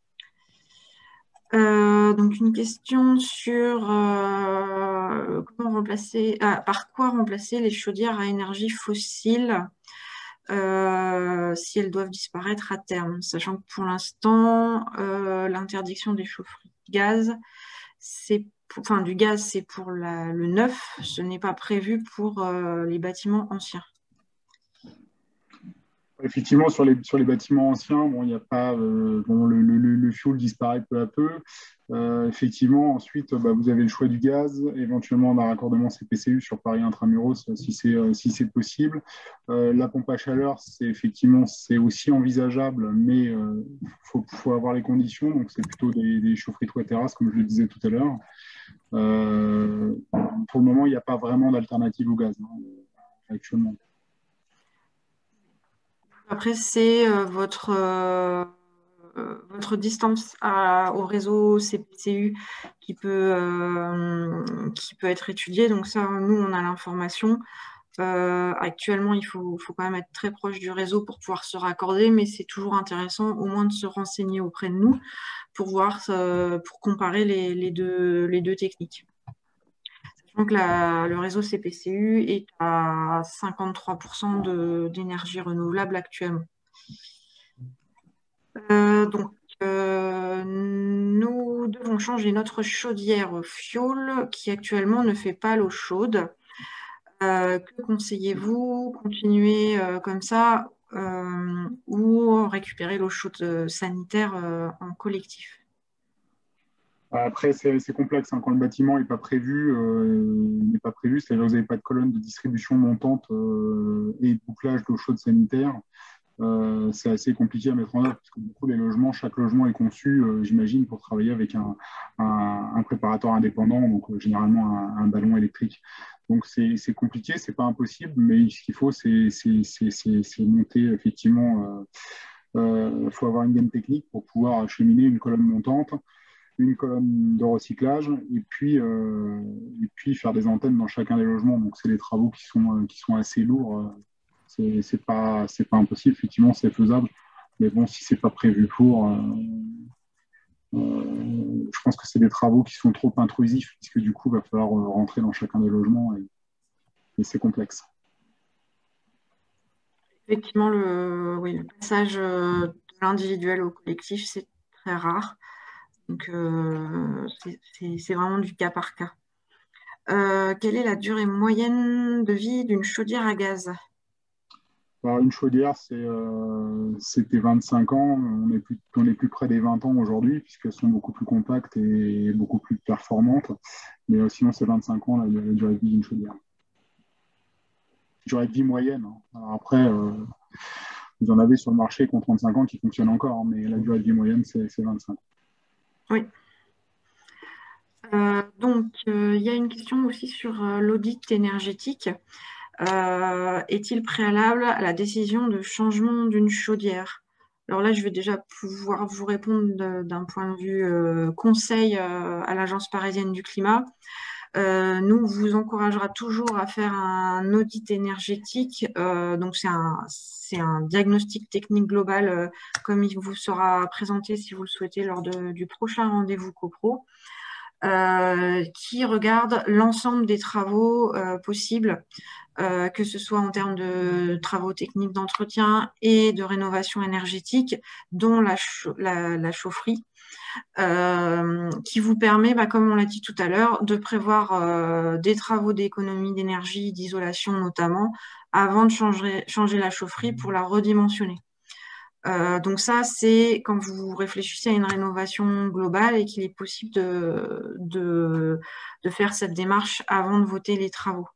Euh, donc une question sur euh, comment remplacer, ah, par quoi remplacer les chaudières à énergie fossile euh, si elles doivent disparaître à terme, sachant que pour l'instant euh, l'interdiction des chaufferies de gaz, c'est enfin du gaz, c'est pour la, le neuf, ce n'est pas prévu pour euh, les bâtiments anciens. Effectivement, sur les, sur les bâtiments anciens, bon, il n'y a pas, euh, bon, le, le, le fuel disparaît peu à peu. Euh, effectivement, ensuite, bah, vous avez le choix du gaz, éventuellement d'un raccordement C P C U sur Paris Intramuros, si c'est euh, si c'est possible. Euh, la pompe à chaleur, c'est effectivement c'est aussi envisageable, mais il euh, faut, faut avoir les conditions. Donc, c'est plutôt des, des chaufferies toit terrasse, comme je le disais tout à l'heure. Euh, pour le moment, il n'y a pas vraiment d'alternative au gaz hein, actuellement. Après, c'est euh, votre, euh, votre distance à, au réseau C P C U qui peut, euh, qui peut être étudiée. Donc ça, nous, on a l'information. Euh, actuellement, il faut, faut quand même être très proche du réseau pour pouvoir se raccorder, mais c'est toujours intéressant au moins de se renseigner auprès de nous pour voir, euh, pour comparer les, les, deux, les deux techniques. Donc la, le réseau C P C U est à cinquante-trois pour cent d'énergie renouvelable actuellement. Euh, donc, euh, nous devons changer notre chaudière au fioul qui actuellement ne fait pas l'eau chaude. Euh, que conseillez-vous? Continuer euh, comme ça euh, ou récupérer l'eau chaude sanitaire euh, en collectif? Après, c'est complexe. Hein. Quand le bâtiment n'est pas prévu, euh, n'est pas prévu, c'est-à-dire que vous n'avez pas de colonne de distribution montante euh, et de bouclage d'eau chaude sanitaire. Euh, c'est assez compliqué à mettre en œuvre parce que beaucoup les logements, chaque logement est conçu, euh, j'imagine, pour travailler avec un, un, un préparateur indépendant, donc euh, généralement un, un ballon électrique. Donc c'est compliqué, c'est pas impossible, mais ce qu'il faut, c'est monter effectivement. Euh, Il faut avoir une gaine technique pour pouvoir acheminer une colonne montante, une colonne de recyclage, et puis, euh, et puis faire des antennes dans chacun des logements. Donc, c'est des travaux qui sont, qui sont assez lourds. C'est c'est pas, c'est pas impossible, effectivement, c'est faisable. Mais bon, si c'est pas prévu pour, euh, euh, je pense que c'est des travaux qui sont trop intrusifs, puisque du coup, il va falloir rentrer dans chacun des logements, et, et c'est complexe. Effectivement, le, oui, le passage de l'individuel au collectif, c'est très rare. Donc, euh, c'est vraiment du cas par cas. Euh, quelle est la durée moyenne de vie d'une chaudière à gaz? Alors, une chaudière, euh, c'était vingt-cinq ans. On est plus, on est plus près des vingt ans aujourd'hui, puisqu'elles sont beaucoup plus compactes et beaucoup plus performantes. Mais euh, sinon, c'est vingt-cinq ans la, la durée de vie d'une chaudière. Durée de vie moyenne. Hein. Alors après, euh, vous en avez sur le marché qui ont trente-cinq ans qui fonctionnent encore, hein, mais la durée de vie moyenne, c'est vingt-cinq ans. Oui. Euh, donc, euh, il y a une question aussi sur euh, l'audit énergétique. Euh, est-il préalable à la décision de changement d'une chaudière? Alors là, je vais déjà pouvoir vous répondre d'un point de vue euh, conseil euh, à l'Agence parisienne du climat. Euh, nous, on vous encouragera toujours à faire un audit énergétique. Euh, donc, c'est un, c'est un diagnostic technique global, euh, comme il vous sera présenté, si vous le souhaitez, lors de, du prochain rendez-vous CoPro, euh, qui regarde l'ensemble des travaux euh, possibles, euh, que ce soit en termes de travaux techniques d'entretien et de rénovation énergétique, dont la, la, la chaufferie. Euh, qui vous permet, bah, comme on l'a dit tout à l'heure, de prévoir euh, des travaux d'économie d'énergie, d'isolation notamment, avant de changer, changer la chaufferie pour la redimensionner. Euh, donc ça, c'est quand vous réfléchissez à une rénovation globale et qu'il est possible de, de, de faire cette démarche avant de voter les travaux.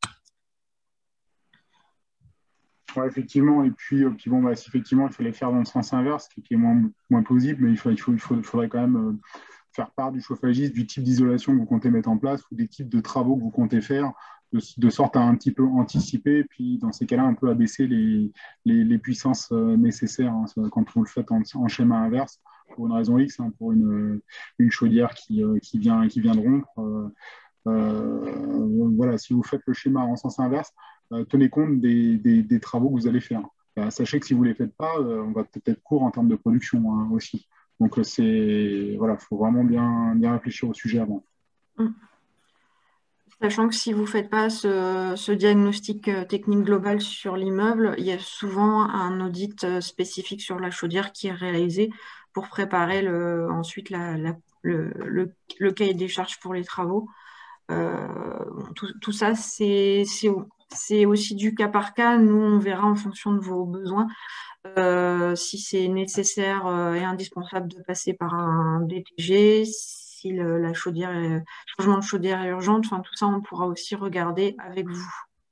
Ouais, effectivement. Et puis, euh, puis bon, bah, si effectivement, il faut les faire dans le sens inverse, qui, qui est moins, moins plausible, mais il, faut, il, faut, il, faut, il faudrait quand même euh, faire part du chauffagiste, du type d'isolation que vous comptez mettre en place ou des types de travaux que vous comptez faire, de, de sorte à un petit peu anticiper, et puis dans ces cas-là, un peu abaisser les, les, les puissances euh, nécessaires hein, quand vous le faites en, en schéma inverse, pour une raison X, hein, pour une, une chaudière qui, euh, qui, vient, qui vient de rompre. Euh, euh, voilà, si vous faites le schéma en sens inverse, euh, tenez compte des, des, des, travaux que vous allez faire. Euh, sachez que si vous ne les faites pas, euh, on va peut-être être court en termes de production hein, aussi. Donc, c'est voilà, faut vraiment bien, bien réfléchir au sujet avant. Mmh. Sachant que si vous ne faites pas ce, ce diagnostic technique global sur l'immeuble, il y a souvent un audit spécifique sur la chaudière qui est réalisé pour préparer le, ensuite la, la, le, le, le cahier des charges pour les travaux. Euh, tout, tout ça, c'est aussi du cas par cas. Nous, on verra en fonction de vos besoins euh, si c'est nécessaire et indispensable de passer par un D T G, si le, la chaudière est, changement de chaudière est urgent, enfin tout ça on pourra aussi regarder avec vous.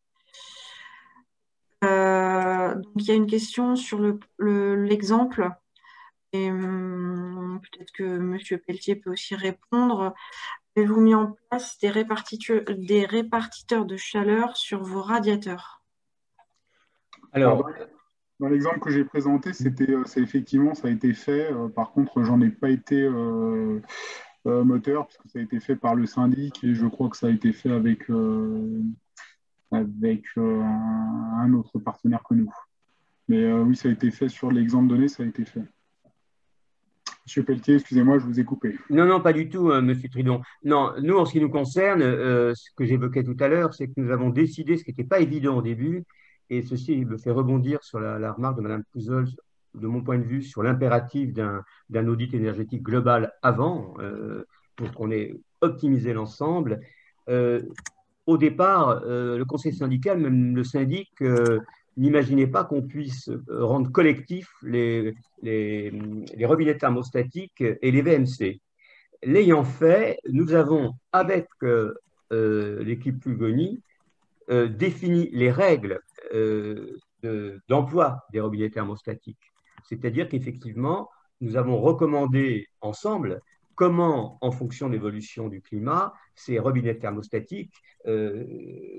Euh, donc il y a une question sur l'exemple, le, le, et hum, peut-être que M. Pelletier peut aussi répondre. Avez-vous mis en place des répartiteurs, des répartiteurs de chaleur sur vos radiateurs? Alors, dans l'exemple que j'ai présenté, c'était, c'est effectivement, ça a été fait. Euh, par contre, j'en ai pas été euh, euh, moteur, puisque ça a été fait par le syndic et je crois que ça a été fait avec, euh, avec euh, un, un autre partenaire que nous. Mais euh, oui, ça a été fait sur l'exemple donné, ça a été fait. Monsieur Pelletier, excusez-moi, je vous ai coupé. Non, non, pas du tout, euh, Monsieur Tridon. Non, nous, en ce qui nous concerne, euh, ce que j'évoquais tout à l'heure, c'est que nous avons décidé, ce qui n'était pas évident au début, et ceci me fait rebondir sur la, la remarque de Madame Pouzol, de mon point de vue, sur l'impératif d'un audit énergétique global avant, euh, pour qu'on ait optimisé l'ensemble. Euh, au départ, euh, le conseil syndical, même le syndic, euh, n'imaginait pas qu'on puisse rendre collectifs les, les, les robinets thermostatiques et les V M C. L'ayant fait, nous avons, avec euh, euh, l'équipe Pulgoni, euh, défini les règles euh, d'emploi de, des robinets thermostatiques. C'est-à-dire qu'effectivement, nous avons recommandé ensemble comment, en fonction de l'évolution du climat, ces robinets thermostatiques euh,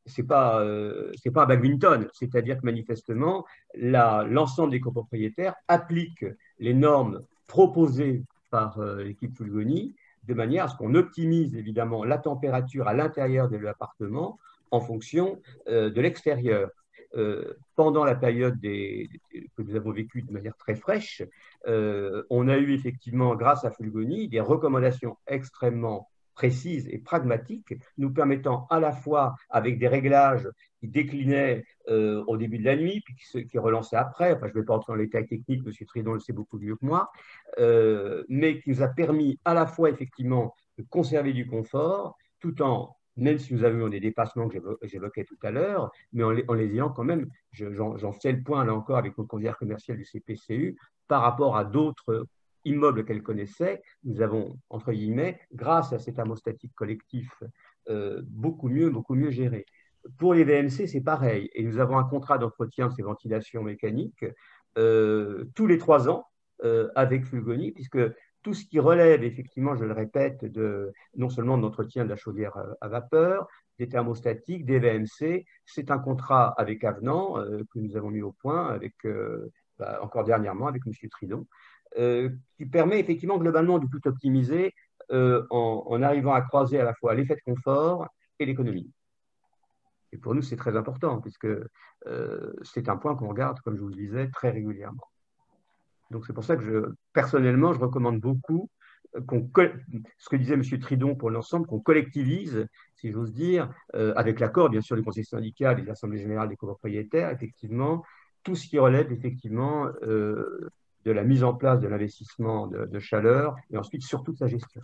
c'est pas, euh, c'est pas un badminton, c'est-à-dire que manifestement, la- l'ensemble des copropriétaires appliquent les normes proposées par euh, l'équipe Fulgoni de manière à ce qu'on optimise évidemment la température à l'intérieur de l'appartement en fonction euh, de l'extérieur. Euh, pendant la période des, que nous avons vécue de manière très fraîche, euh, on a eu effectivement, grâce à Fulgoni, des recommandations extrêmement précises et pragmatiques, nous permettant à la fois, avec des réglages qui déclinaient euh, au début de la nuit, puis qui, se, qui relançaient après, enfin je ne vais pas entrer dans les détails techniques, M. Tridon le sait beaucoup mieux que moi, euh, mais qui nous a permis à la fois effectivement de conserver du confort, tout en, même si nous avions des dépassements que j'évoquais tout à l'heure, mais en les, en les ayant quand même, j'en fais le point là encore avec notre conseillère commerciale du C P C U, par rapport à d'autres immeubles qu'elle connaissait, nous avons, entre guillemets, grâce à cet thermostatique collectif, euh, beaucoup mieux, beaucoup mieux géré. Pour les V M C, c'est pareil. Et nous avons un contrat d'entretien de ces ventilations mécaniques euh, tous les trois ans euh, avec Fulgoni, puisque tout ce qui relève, effectivement, je le répète, de, non seulement de l'entretien de la chaudière à vapeur, des thermostatiques, des V M C, c'est un contrat avec Avenant euh, que nous avons mis au point avec, euh, bah, encore dernièrement avec M. Tridon, euh, qui permet effectivement globalement de tout optimiser euh, en, en arrivant à croiser à la fois l'effet de confort et l'économie. Et pour nous, c'est très important, puisque euh, c'est un point qu'on regarde, comme je vous le disais, très régulièrement. Donc c'est pour ça que je, personnellement, je recommande beaucoup qu'on, ce que disait M. Tridon pour l'ensemble, qu'on collectivise, si j'ose dire, euh, avec l'accord bien sûr du conseil syndical et de l'Assemblée générale des copropriétaires, effectivement, tout ce qui relève effectivement euh, de la mise en place de l'investissement de, de chaleur et ensuite surtout de sa gestion.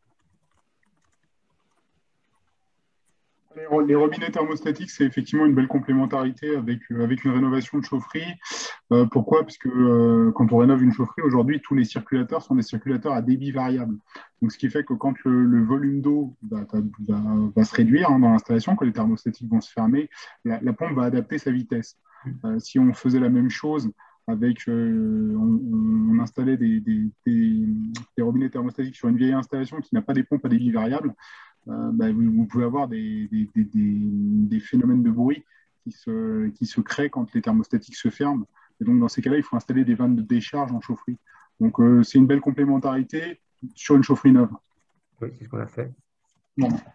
Les robinets thermostatiques, c'est effectivement une belle complémentarité avec, avec une rénovation de chaufferie. Euh, pourquoi? Parce que euh, quand on rénove une chaufferie, aujourd'hui, tous les circulateurs sont des circulateurs à débit variable. Donc, ce qui fait que quand le, le volume d'eau va, va, va se réduire hein, dans l'installation, quand les thermostatiques vont se fermer, la, la pompe va adapter sa vitesse. Euh, si on faisait la même chose avec, euh, on, on installait des, des, des, des robinets thermostatiques sur une vieille installation qui n'a pas des pompes à débit variable, euh, bah, vous, vous pouvez avoir des, des, des, des, phénomènes de bruit qui se, qui se créent quand les thermostatiques se ferment. Et donc, dans ces cas-là, il faut installer des vannes de décharge en chaufferie. Donc, euh, c'est une belle complémentarité sur une chaufferie neuve. Oui, c'est ce qu'on a fait. Bon. Je ne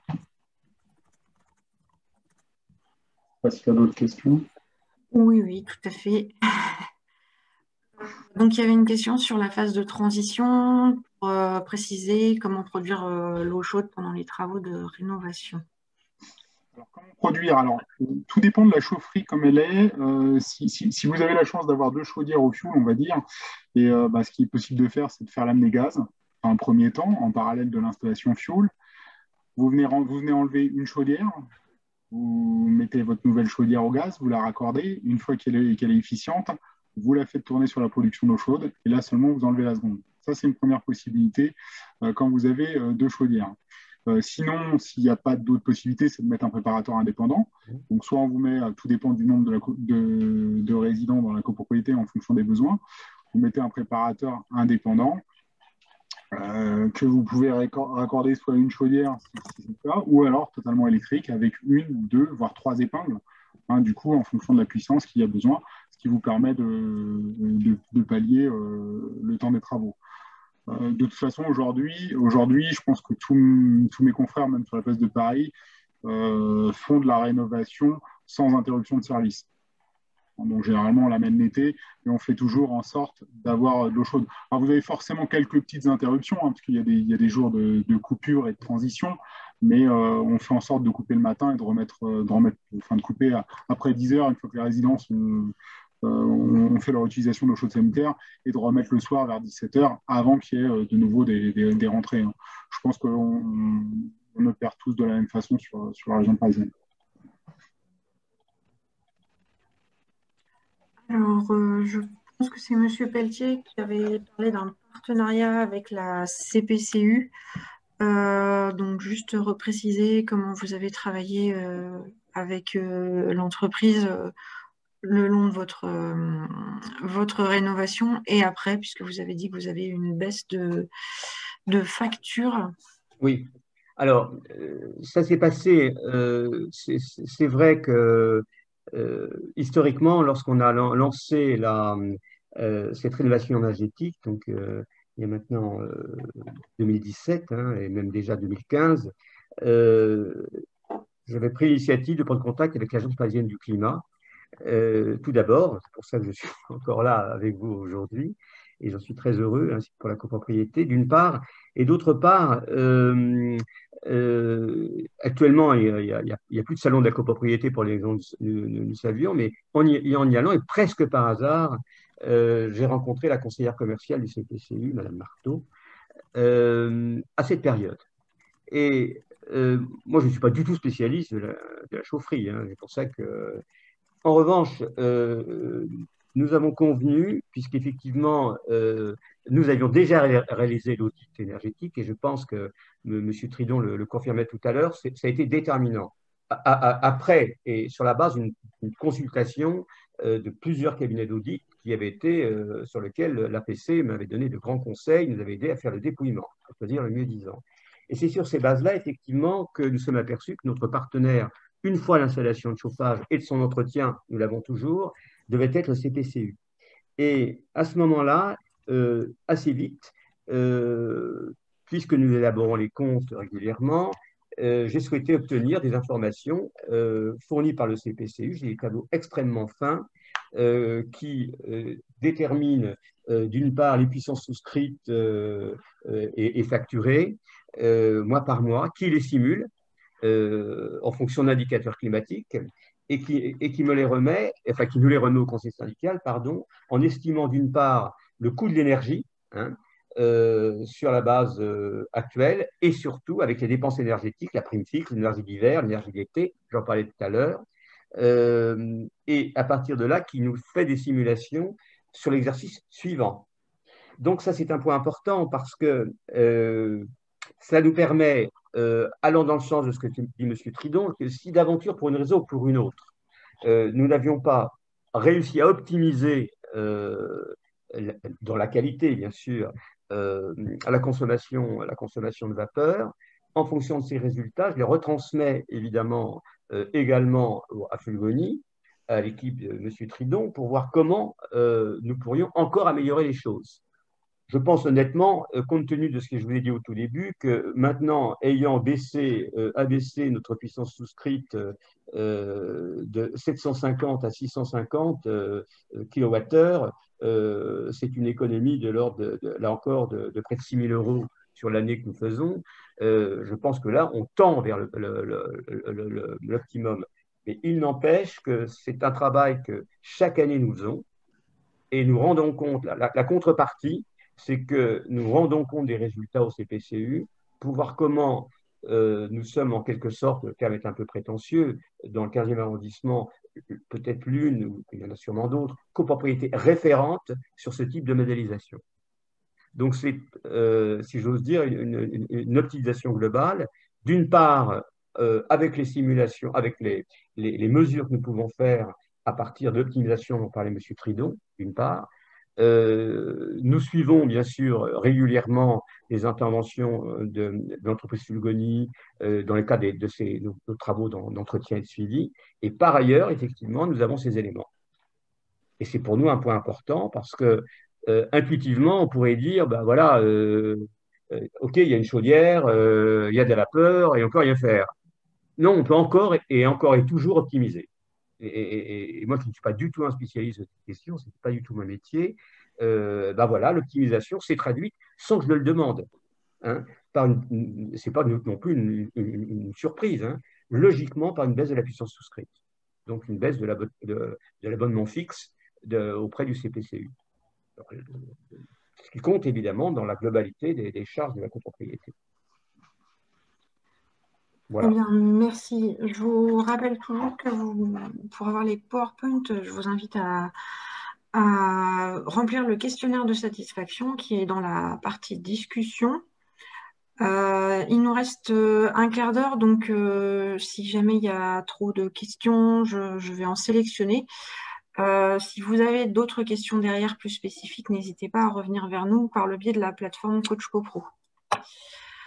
sais pas s'il y a d'autres questions. Oui, oui, tout à fait. Donc, il y avait une question sur la phase de transition pour euh, préciser comment produire euh, l'eau chaude pendant les travaux de rénovation. Alors, comment produire? Alors, tout dépend de la chaufferie comme elle est. Euh, si, si, si vous avez la chance d'avoir deux chaudières au fioul, on va dire, et euh, bah, ce qui est possible de faire, c'est de faire l'amener gaz en un premier temps, en parallèle de l'installation fioul. Vous venez, vous venez enlever une chaudière, vous mettez votre nouvelle chaudière au gaz, vous la raccordez. Une fois qu'elle est, qu'elle est efficiente, vous la faites tourner sur la production d'eau chaude, et là seulement vous enlevez la seconde. Ça, c'est une première possibilité euh, quand vous avez euh, deux chaudières. Euh, sinon, s'il n'y a pas d'autres possibilités, c'est de mettre un préparateur indépendant. Donc, soit on vous met, tout dépend du nombre de, la, de, de résidents dans la copropriété en fonction des besoins, vous mettez un préparateur indépendant euh, que vous pouvez raccorder soit une chaudière, si c'est ça, ou alors totalement électrique avec une, deux, voire trois épingles, hein, du coup, en fonction de la puissance qu'il y a besoin, ce qui vous permet de, de, de pallier euh, le temps des travaux. Euh, de toute façon, aujourd'hui, aujourd'hui, je pense que tous, tous mes confrères, même sur la place de Paris, euh, font de la rénovation sans interruption de service. Donc, généralement, on l'amène l'été et on fait toujours en sorte d'avoir de l'eau chaude. Alors, vous avez forcément quelques petites interruptions, hein, parce qu'il y a des, il y a des jours de, de coupure et de transition, mais euh, on fait en sorte de couper le matin et de remettre, de remettre, enfin, de couper à, après dix heures, une fois que les résidents sont, euh, on fait leur utilisation d'eau chaude sanitaire, et de remettre le soir vers dix-sept heures avant qu'il y ait de nouveau des, des, des rentrées. Hein. Je pense qu'on on opère tous de la même façon sur, sur la région parisienne. Alors, euh, je pense que c'est M. Pelletier qui avait parlé d'un partenariat avec la C P C U. Euh, donc, juste repréciser comment vous avez travaillé euh, avec euh, l'entreprise euh, le long de votre, euh, votre rénovation et après, puisque vous avez dit que vous avez une baisse de, de facture. Oui. Alors, euh, ça s'est passé, euh, c'est c'est vrai que euh, historiquement, lorsqu'on a lan- lancé la, euh, cette rénovation énergétique, donc euh, il y a maintenant euh, deux mille dix-sept hein, et même déjà deux mille quinze, euh, j'avais pris l'initiative de prendre contact avec l'Agence parisienne du climat. Euh, tout d'abord, c'est pour ça que je suis encore là avec vous aujourd'hui, et j'en suis très heureux, ainsi que pour la copropriété, d'une part, et d'autre part, euh, euh, actuellement, il n'y a, il y a- il y a plus de salon de la copropriété pour les gens que nous, nous- nous savions, mais en y, en y allant, et presque par hasard, euh, j'ai rencontré la conseillère commerciale du C P C U, Madame Marteau, euh, à cette période. Et euh, moi, je ne suis pas du tout spécialiste de la, de la chaufferie, hein. C'est pour ça que en revanche, euh, nous avons convenu, puisqu'effectivement, euh, nous avions déjà ré réalisé l'audit énergétique, et je pense que M. Tridon le, le confirmait tout à l'heure, ça a été déterminant. A, a, après, et sur la base d'une consultation euh, de plusieurs cabinets d'audit qui avaient été, euh, sur lesquels l'A P C m'avait donné de grands conseils, nous avait aidé à faire le dépouillement, c'est-à-dire le mieux-disant. Et c'est sur ces bases-là, effectivement, que nous sommes aperçus que notre partenaire, une fois l'installation de chauffage et de son entretien, nous l'avons toujours, devait être le C P C U. Et à ce moment-là, euh, assez vite, euh, puisque nous élaborons les comptes régulièrement, euh, j'ai souhaité obtenir des informations euh, fournies par le C P C U. J'ai des tableaux extrêmement fins euh, qui euh, déterminent euh, d'une part les puissances souscrites euh, euh, et, et, facturées euh, mois par mois, qui les simulent euh, en fonction d'indicateurs climatiques et qui, et qui me les remet, enfin qui nous les remet au conseil syndical, pardon, en estimant d'une part le coût de l'énergie hein, euh, sur la base euh, actuelle et surtout avec les dépenses énergétiques, la prime fixe, l'énergie d'hiver, l'énergie d'été, j'en parlais tout à l'heure, euh, et à partir de là, qui nous fait des simulations sur l'exercice suivant. Donc ça, c'est un point important parce que euh, ça nous permet, euh, allant dans le sens de ce que dit M. Tridon, que si d'aventure, pour une raison ou pour une autre, euh, nous n'avions pas réussi à optimiser, euh, dans la qualité, bien sûr, euh, à la consommation, à la consommation de vapeur, en fonction de ces résultats, je les retransmets évidemment euh, également à Fulgoni, à l'équipe de M. Tridon, pour voir comment euh, nous pourrions encore améliorer les choses. Je pense honnêtement, compte tenu de ce que je vous ai dit au tout début, que maintenant, ayant baissé, euh, abaissé notre puissance souscrite euh, de sept cent cinquante à six cent cinquante euh, kilowattheures, euh, c'est une économie de l'ordre, de, de, là encore, de, de près de six mille euros sur l'année que nous faisons. Euh, je pense que là, on tend vers l'optimum. Mais il n'empêche que c'est un travail que chaque année nous faisons et nous rendons compte, la, la, la contrepartie, c'est que nous rendons compte des résultats au C P C U pour voir comment euh, nous sommes en quelque sorte, le terme est un peu prétentieux, dans le quinzième arrondissement, peut-être l'une, ou il y en a sûrement d'autres, copropriétés référentes sur ce type de modélisation. Donc c'est, euh, si j'ose dire, une, une, une optimisation globale, d'une part, euh, avec les simulations, avec les, les, les mesures que nous pouvons faire à partir de l'optimisation dont parlait M. Tridon, d'une part, euh, nous suivons bien sûr régulièrement les interventions de, de l'entreprise Fulgoni euh, dans le cadre de, de ces, nos, nos travaux d'entretien et de suivi. Et par ailleurs, effectivement, nous avons ces éléments. Et c'est pour nous un point important parce que euh, intuitivement, on pourrait dire, ben voilà, euh, euh, ok, il y a une chaudière, euh, il y a de la vapeur et on peut rien faire. Non, on peut encore et encore et toujours optimiser. Et, et, et moi, je ne suis pas du tout un spécialiste de cette question, ce n'est pas du tout mon métier. Euh, ben voilà, l'optimisation s'est traduite sans que je le demande. Hein, ce n'est pas non plus une, une, une surprise, hein, logiquement par une baisse de la puissance souscrite. Donc une baisse de l'abonnement fixe de, auprès du C P C U. Ce qui compte évidemment dans la globalité des, des charges de la copropriété. Voilà. Eh bien, merci. Je vous rappelle toujours que vous, pour avoir les PowerPoint, je vous invite à, à remplir le questionnaire de satisfaction qui est dans la partie discussion. Euh, il nous reste un quart d'heure, donc euh, si jamais il y a trop de questions, je, je vais en sélectionner. Euh, si vous avez d'autres questions derrière plus spécifiques, n'hésitez pas à revenir vers nous par le biais de la plateforme Coach CoPro.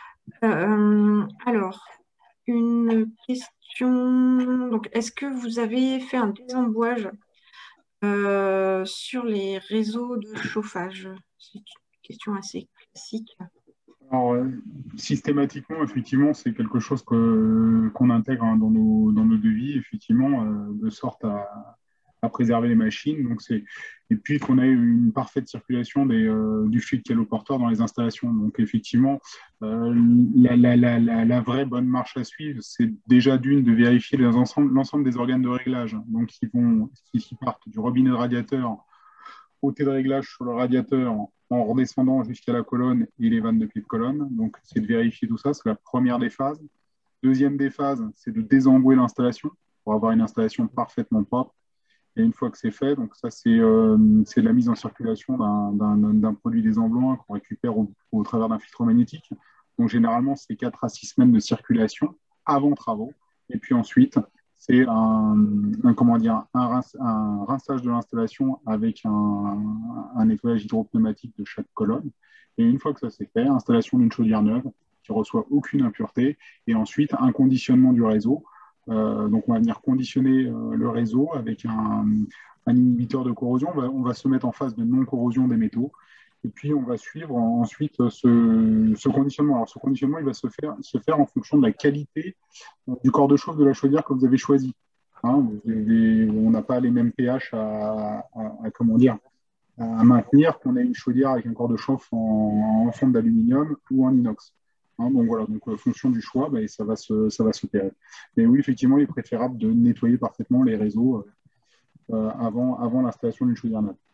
Euh, alors, une question. Donc, est-ce que vous avez fait un désembouage euh, sur les réseaux de chauffage? C'est une question assez classique. Alors, euh, systématiquement, effectivement, c'est quelque chose que, qu'on intègre hein, dans nos, dans nos devis, effectivement, euh, de sorte à, à préserver les machines. Donc c'est, et puis qu'on ait une parfaite circulation des, euh, du fluide caloporteur dans les installations. Donc effectivement, euh, la, la, la, la, la vraie bonne marche à suivre, c'est déjà d'une de vérifier les ensembles, l'ensemble des organes de réglage, donc qui, vont, qui, qui partent du robinet de radiateur au T de réglage sur le radiateur en redescendant jusqu'à la colonne et les vannes de pied de colonne. Donc, c'est de vérifier tout ça. C'est la première des phases. Deuxième des phases, c'est de désembouer l'installation pour avoir une installation parfaitement propre. Et une fois que c'est fait, donc ça, c'est euh, de la mise en circulation d'un produit désemblant qu'on récupère au, au travers d'un filtre magnétique. Donc, généralement, c'est quatre à six semaines de circulation avant travaux. Et puis ensuite, c'est un, un, comment dire, un, rince, un rinçage de l'installation avec un, un nettoyage hydropneumatique de chaque colonne. Et une fois que ça c'est fait, installation d'une chaudière neuve qui ne reçoit aucune impureté. Et ensuite, un conditionnement du réseau. Euh, donc, on va venir conditionner euh, le réseau avec un, un inhibiteur de corrosion. On va, on va se mettre en phase de non-corrosion des métaux. Et puis, on va suivre ensuite ce, ce conditionnement. Alors, ce conditionnement, il va se faire, se faire en fonction de la qualité du corps de chauffe de la chaudière que vous avez choisi. Hein, vous avez, on n'a pas les mêmes pH à, à, à, comment dire, à maintenir qu'on ait une chaudière avec un corps de chauffe en, en fonte d'aluminium ou en inox. Hein, donc voilà, donc en fonction du choix, bah, ça va se, ça va s'opérer. Mais oui, effectivement, il est préférable de nettoyer parfaitement les réseaux euh, avant, avant l'installation d'une chaudière neuve.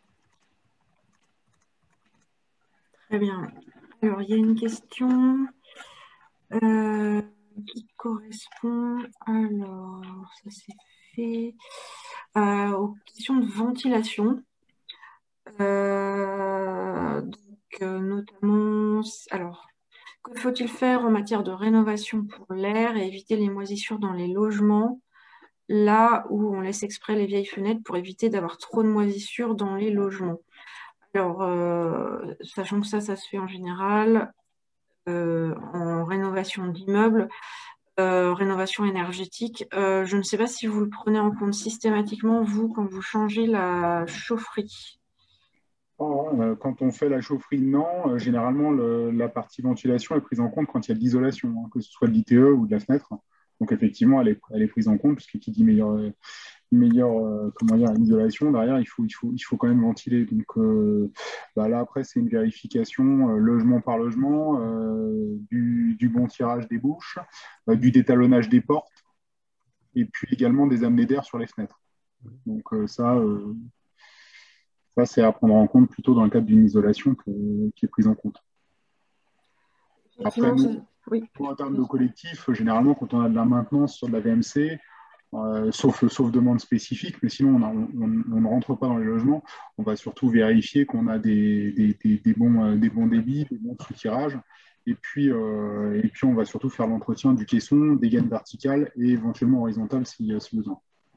Très bien. Alors, il y a une question euh, qui correspond, alors, ça c'est fait, euh, aux questions de ventilation. Euh, donc, euh, notamment, alors, que faut-il faire en matière de rénovation pour l'air et éviter les moisissures dans les logements, là où on laisse exprès les vieilles fenêtres pour éviter d'avoir trop de moisissures dans les logements? Alors, euh, sachant que ça, ça se fait en général euh, en rénovation d'immeubles, euh, rénovation énergétique. Euh, je ne sais pas si vous le prenez en compte systématiquement, vous, quand vous changez la chaufferie. Quand on fait la chaufferie, non. Généralement, le, la partie ventilation est prise en compte quand il y a de l'isolation, hein, que ce soit de l'I T E ou de la fenêtre. Donc, effectivement, elle est, elle est prise en compte, puisque qui dit meilleure, meilleure euh, comment dire, isolation, derrière, il faut, il, faut, il faut quand même ventiler. Donc, euh, bah là, après, c'est une vérification euh, logement par logement, euh, du, du bon tirage des bouches, euh, du détalonnage des portes, et puis également des amenées d'air sur les fenêtres. Donc, euh, ça... Euh, Ça, c'est à prendre en compte plutôt dans le cadre d'une isolation que, qui est prise en compte. Après, nous, oui. En termes de collectif, généralement, quand on a de la maintenance sur de la V M C, euh, sauf, sauf demande spécifique, mais sinon, on, a, on, on ne rentre pas dans les logements, on va surtout vérifier qu'on a des, des, des, des, bons, des bons débits, des bons sous-tirages, et puis, euh, et puis on va surtout faire l'entretien du caisson, des gaines verticales et éventuellement horizontales si, si besoin.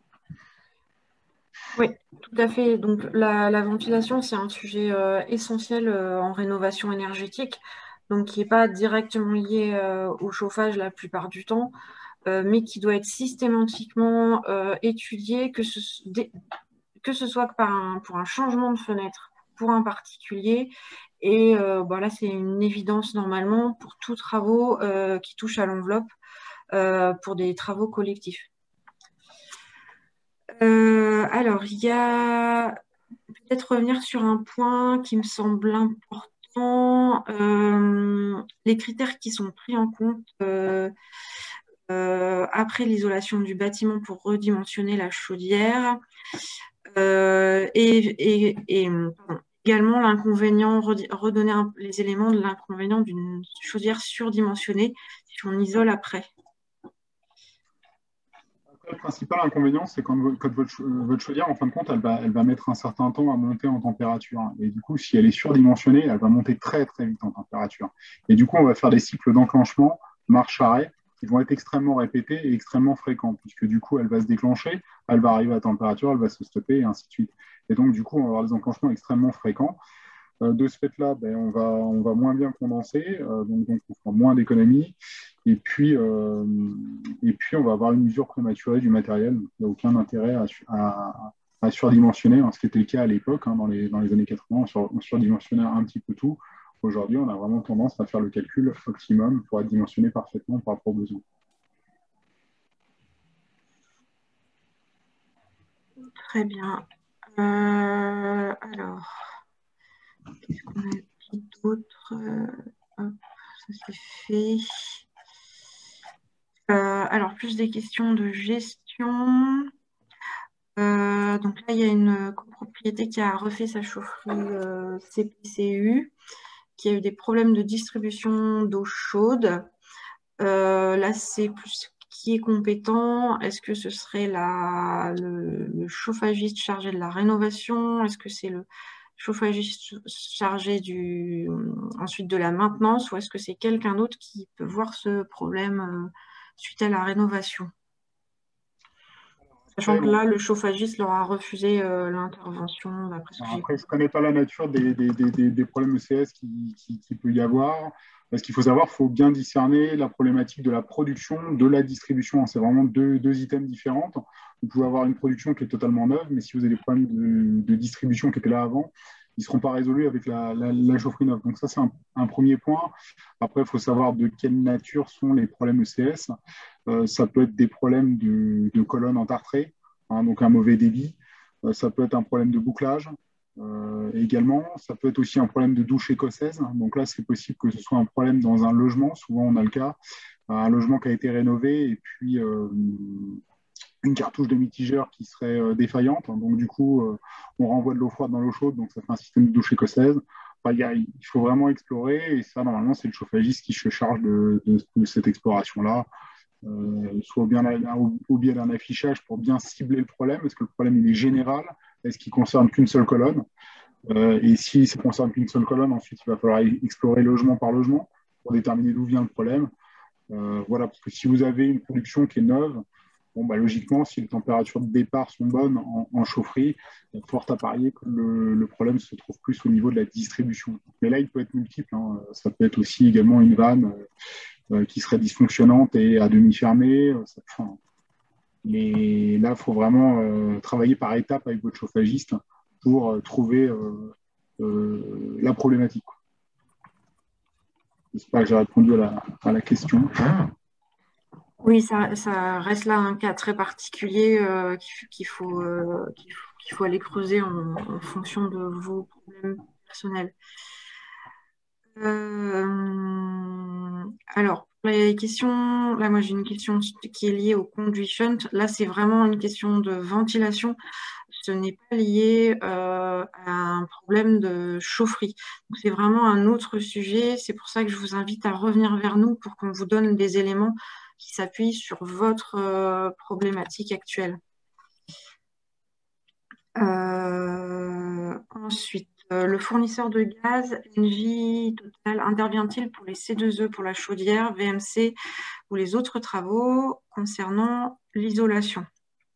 Oui, tout à fait. Donc la, la ventilation, c'est un sujet euh, essentiel euh, en rénovation énergétique, donc qui n'est pas directement lié euh, au chauffage la plupart du temps, euh, mais qui doit être systématiquement euh, étudié, que ce, des, que ce soit par un, pour un changement de fenêtre pour un particulier. Et euh, bon, là, c'est une évidence normalement pour tous travaux euh, qui touchent à l'enveloppe, euh, pour des travaux collectifs. Euh, alors, il y a peut-être revenir sur un point qui me semble important, euh, les critères qui sont pris en compte euh, euh, après l'isolation du bâtiment pour redimensionner la chaudière, euh, et, et, et pardon, également l'inconvénient, redonner un, les éléments de l'inconvénient d'une chaudière surdimensionnée si on isole après. Le principal inconvénient, c'est quand, quand votre, votre chaudière, en fin de compte, elle va, elle va mettre un certain temps à monter en température. Et du coup, si elle est surdimensionnée, elle va monter très, très vite en température. Et du coup, on va faire des cycles d'enclenchement, marche-arrêt, qui vont être extrêmement répétés et extrêmement fréquents, puisque du coup, elle va se déclencher, elle va arriver à température, elle va se stopper, et ainsi de suite. Et donc, du coup, on va avoir des enclenchements extrêmement fréquents. Euh, de ce fait-là, ben, on, va, on va moins bien condenser, euh, donc, donc on fera moins d'économies. Et puis, euh, et puis, on va avoir une usure prématurée du matériel. Donc, il n'y a aucun intérêt à, à, à surdimensionner, hein, ce qui était le cas à l'époque, hein, dans, les, dans les années quatre-vingts, on, sur, on surdimensionnait un petit peu tout. Aujourd'hui, on a vraiment tendance à faire le calcul optimum pour être dimensionné parfaitement par rapport aux besoins. Très bien. Euh, alors, qu'est-ce qu'on a dit d'autre? euh, Hop, ça c'est fait. Euh, alors, plus des questions de gestion. Euh, donc là, il y a une copropriété qui a refait sa chaufferie euh, C P C U, qui a eu des problèmes de distribution d'eau chaude. Euh, là, c'est plus qui est compétent. Est-ce que ce serait la, le, le chauffagiste chargé de la rénovation? Est-ce que c'est le chauffagiste chargé du, ensuite de la maintenance? Ou est-ce que c'est quelqu'un d'autre qui peut voir ce problème euh, suite à la rénovation? Sachant que là, le chauffagiste leur a refusé euh, l'intervention, d'après ce que j'ai Après, je ne compris. connais pas la nature des, des, des, des problèmes E C S qui, qui, qui peut y avoir. Ce qu'il faut savoir, il faut bien discerner la problématique de la production, de la distribution. C'est vraiment deux, deux items différents. Vous pouvez avoir une production qui est totalement neuve, mais si vous avez des problèmes de, de distribution qui étaient là avant, ils ne seront pas résolus avec la, la, la chaufferie neuve. Donc ça, c'est un, un premier point. Après, il faut savoir de quelle nature sont les problèmes E C S. Euh, ça peut être des problèmes de, de colonne en tartrée, hein, donc un mauvais débit. Euh, ça peut être un problème de bouclage. Euh, également, ça peut être aussi un problème de douche écossaise. Donc là, c'est possible que ce soit un problème dans un logement. Souvent, on a le cas, un logement qui a été rénové et puis euh, une cartouche de mitigeur qui serait euh, défaillante. Donc du coup, euh, on renvoie de l'eau froide dans l'eau chaude, donc ça fait un système de douche écossaise. Enfin, il, y a, il faut vraiment explorer et ça, normalement, c'est le chauffagiste qui se charge de, de, de cette exploration-là. Euh, soit bien au, au biais d'un affichage pour bien cibler le problème. Est-ce que le problème il est général? Est-ce qu'il ne concerne qu'une seule colonne? euh, Et si ça ne concerne qu'une seule colonne, ensuite il va falloir explorer logement par logement pour déterminer d'où vient le problème. Euh, voilà, parce que si vous avez une production qui est neuve, bon, bah, logiquement, si les températures de départ sont bonnes en, en chaufferie, il y a fort à parier que le, le, problème se trouve plus au niveau de la distribution. Mais là, il peut être multiple. Hein. Ça peut être aussi également une vanne euh, qui serait dysfonctionnante et à demi fermée. Ça, enfin, mais là, il faut vraiment euh, travailler par étapes avec votre chauffagiste pour euh, trouver euh, euh, la problématique. J'espère que j'ai répondu à la, à la question. Oui, ça, ça reste là un cas très particulier euh, qu'il qu'il faut, euh, qu'il faut, qu'il faut aller creuser en, en fonction de vos problèmes personnels. Euh, alors, les questions, là moi j'ai une question qui est liée au conduit shunt. Là c'est vraiment une question de ventilation. Ce n'est pas lié euh, à un problème de chaufferie. Donc c'est vraiment un autre sujet. C'est pour ça que je vous invite à revenir vers nous pour qu'on vous donne des éléments qui s'appuient sur votre euh, problématique actuelle. Euh, ensuite, euh, le fournisseur de gaz, Engie Total, intervient-il pour les C deux E pour la chaudière, V M C ou les autres travaux concernant l'isolation?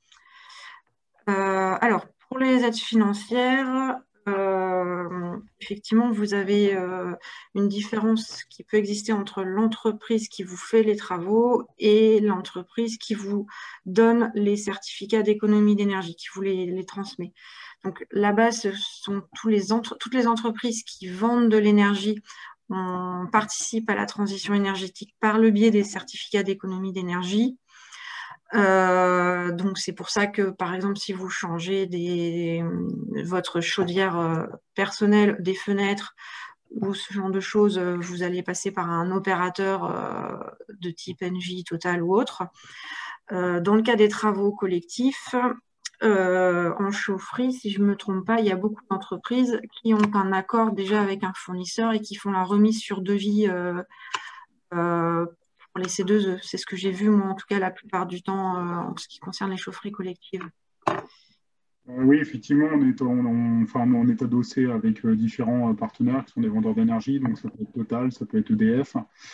euh, Alors, pour les aides financières, euh, effectivement, vous avez euh, une différence qui peut exister entre l'entreprise qui vous fait les travaux et l'entreprise qui vous donne les certificats d'économie d'énergie, qui vous les, les transmet. Donc là-bas, ce sont tous les entre, toutes les entreprises qui vendent de l'énergie. On participe à la transition énergétique par le biais des certificats d'économie d'énergie. Euh, donc c'est pour ça que, par exemple, si vous changez des, votre chaudière euh, personnelle, des fenêtres ou ce genre de choses, euh, vous allez passer par un opérateur euh, de type Engie, Total ou autre. Euh, dans le cas des travaux collectifs, euh, en chaufferie, si je ne me trompe pas, il y a beaucoup d'entreprises qui ont un accord déjà avec un fournisseur et qui font la remise sur devis euh, euh, pour les C deux E. C'est ce que j'ai vu, moi, en tout cas, la plupart du temps, euh, en ce qui concerne les chaufferies collectives. Euh, oui, effectivement, on est, on, on, enfin, on est adossé avec euh, différents euh, partenaires qui sont des vendeurs d'énergie, donc ça peut être Total, ça peut être E D F.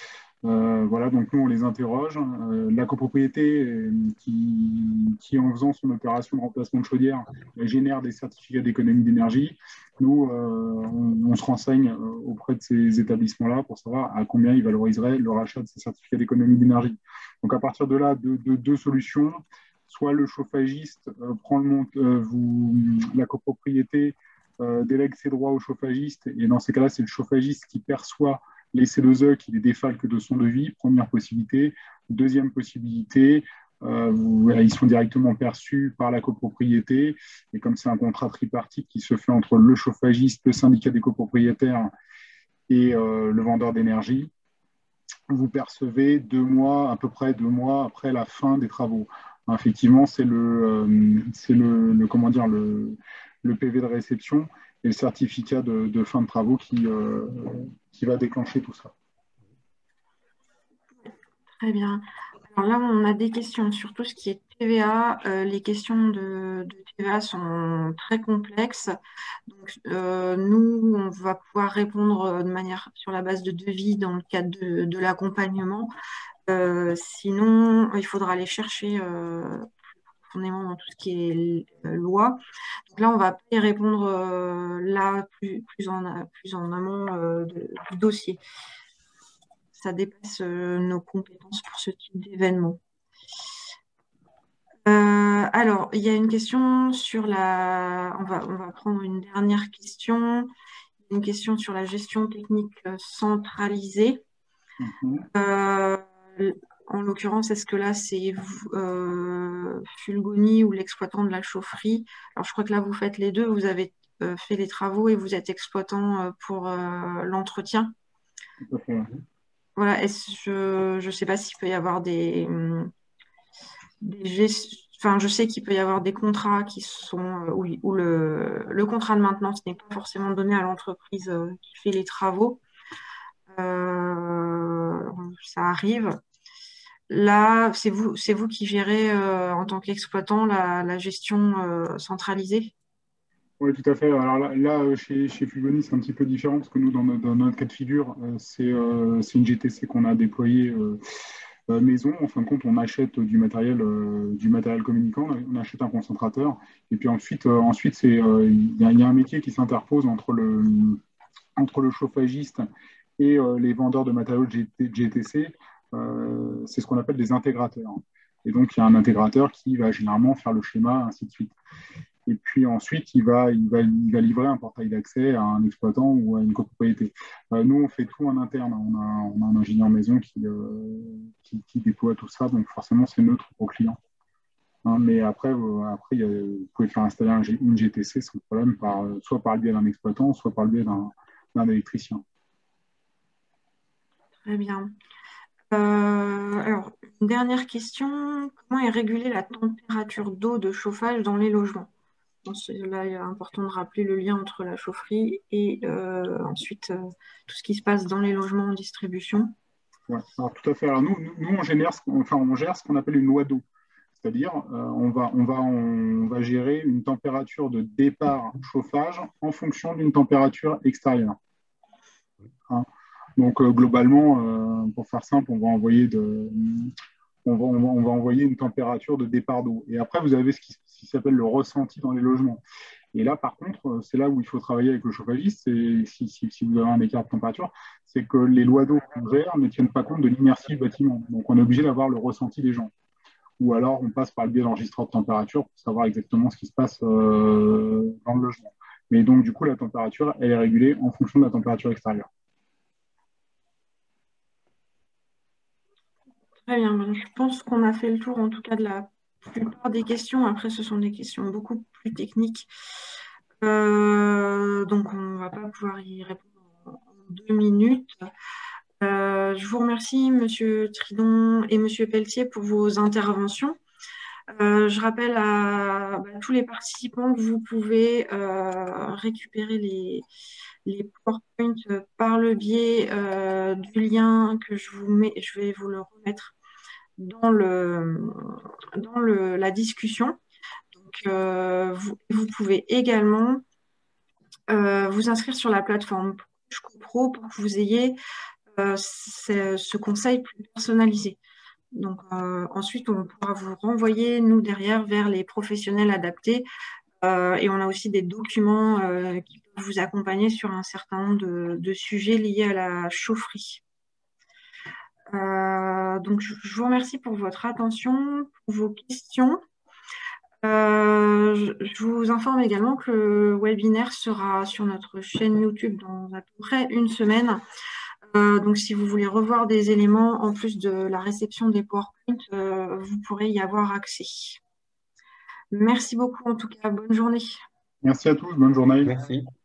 Euh, voilà, donc nous, on les interroge. Euh, la copropriété, euh, qui, qui, en faisant son opération de remplacement de chaudière, euh, génère des certificats d'économie d'énergie. Nous, euh, on, on se renseigne euh, auprès de ces établissements-là pour savoir à combien ils valoriseraient le rachat de ces certificats d'économie d'énergie. Donc, à partir de là, de, de deux solutions. Soit le chauffagiste euh, prend le monte, euh, vous, la copropriété euh, délègue ses droits au chauffagiste, et dans ces cas-là, c'est le chauffagiste qui perçoit les C deux E, qui les défalque de son devis, première possibilité. Deuxième possibilité, euh, vous, ils sont directement perçus par la copropriété, et comme c'est un contrat tripartite qui se fait entre le chauffagiste, le syndicat des copropriétaires et euh, le vendeur d'énergie, vous percevez deux mois, à peu près deux mois après la fin des travaux. Effectivement, c'est le, euh, c'est le, le, comment dire, le, le P V de réception et le certificat de, de fin de travaux qui, euh, qui va déclencher tout ça. Très bien. Alors là, on a des questions sur tout ce qui est T V A. Euh, les questions de, de T V A sont très complexes. Donc, euh, nous, on va pouvoir répondre de manière sur la base de devis dans le cadre de, de l'accompagnement. Euh, sinon, il faudra aller chercher euh, profondément dans tout ce qui est euh, loi. Donc là, on va y répondre euh, là plus, plus, en, plus en amont euh, de, du dossier. Ça dépasse euh, nos compétences pour ce type d'événement. Euh, alors, il y a une question sur la... On va, on va prendre une dernière question. Une question sur la gestion technique centralisée. Mm-hmm. Euh, en l'occurrence, est-ce que là, c'est euh, Fulgoni ou l'exploitant de la chaufferie? Alors, je crois que là, vous faites les deux. Vous avez euh, fait les travaux et vous êtes exploitant euh, pour euh, l'entretien. Tout à fait. Voilà, est-ce, je ne sais pas s'il peut y avoir des... Hum, des gestes, enfin, je sais qu'il peut y avoir des contrats qui sont euh, où, où le, le contrat de maintenance n'est pas forcément donné à l'entreprise euh, qui fait les travaux. Euh, ça arrive. Là, c'est vous, c'est vous qui gérez euh, en tant qu'exploitant la, la gestion euh, centralisée? Oui, tout à fait. Alors là, là chez, chez Fulgoni, c'est un petit peu différent parce que nous, dans notre, dans notre cas de figure, euh, c'est euh, c'est une G T C qu'on a déployée euh, euh, maison. En fin de compte, on achète du matériel, euh, du matériel communicant, on achète un concentrateur. Et puis ensuite, euh, ensuite c'est, euh, il y a, il y a un métier qui s'interpose entre le, entre le chauffagiste et euh, les vendeurs de matériaux G T C. Euh, c'est ce qu'on appelle des intégrateurs. Et donc, il y a un intégrateur qui va généralement faire le schéma, ainsi de suite. Et puis ensuite, il va, il va, il va livrer un portail d'accès à un exploitant ou à une copropriété. Euh, nous, on fait tout en interne. On a, on a un ingénieur maison qui, euh, qui, qui déploie tout ça, donc forcément, c'est neutre pour le client. Hein, mais après, euh, après il y a, vous pouvez faire installer un, une G T C sans problème, par, soit par le biais d'un exploitant, soit par le biais d'un d'un électricien. Très bien. Euh, alors, une dernière question. Comment est régulée la température d'eau de chauffage dans les logements? Bon, là, il est important de rappeler le lien entre la chaufferie et euh, ensuite euh, tout ce qui se passe dans les logements en distribution. Ouais, alors tout à fait. Alors nous, nous, nous on, génère ce qu'on, enfin, on gère ce qu'on appelle une loi d'eau. C'est-à-dire, euh, on, va, on, va, on va gérer une température de départ chauffage en fonction d'une température extérieure. Hein. Donc, euh, globalement, euh, pour faire simple, on va envoyer de, on va, on va, on va envoyer une température de départ d'eau. Et après, vous avez ce qui, ce qui s'appelle le ressenti dans les logements. Et là, par contre, c'est là où il faut travailler avec le chauffagiste. Et si, si, si vous avez un écart de température, c'est que les lois d'eau qu'on gère ne tiennent pas compte de l'inertie du bâtiment. Donc, on est obligé d'avoir le ressenti des gens. Ou alors, on passe par le biais d'enregistreurs de température pour savoir exactement ce qui se passe euh, dans le logement. Mais donc, du coup, la température, elle est régulée en fonction de la température extérieure. Très bien. Je pense qu'on a fait le tour, en tout cas, de la plupart des questions. Après, ce sont des questions beaucoup plus techniques. Euh, donc, on ne va pas pouvoir y répondre en deux minutes. Euh, je vous remercie, Monsieur Tridon et Monsieur Pelletier, pour vos interventions. Euh, je rappelle à, bah, tous les participants que vous pouvez euh, récupérer les, les PowerPoint par le biais euh, du lien que je vous mets, je vais vous le remettre dans, le, dans le, la discussion. Donc, euh, vous, vous pouvez également euh, vous inscrire sur la plateforme Pro pour que vous ayez euh, ce conseil plus personnalisé. Donc euh, ensuite, on pourra vous renvoyer, nous, derrière, vers les professionnels adaptés. Euh, et on a aussi des documents euh, qui peuvent vous accompagner sur un certain nombre de, de sujets liés à la chaufferie. Euh, donc, je, je vous remercie pour votre attention, pour vos questions. Euh, je, je vous informe également que le webinaire sera sur notre chaîne YouTube dans à peu près une semaine. Euh, donc, si vous voulez revoir des éléments en plus de la réception des PowerPoint, euh, vous pourrez y avoir accès. Merci beaucoup en tout cas. Bonne journée. Merci à tous. Bonne journée. Merci.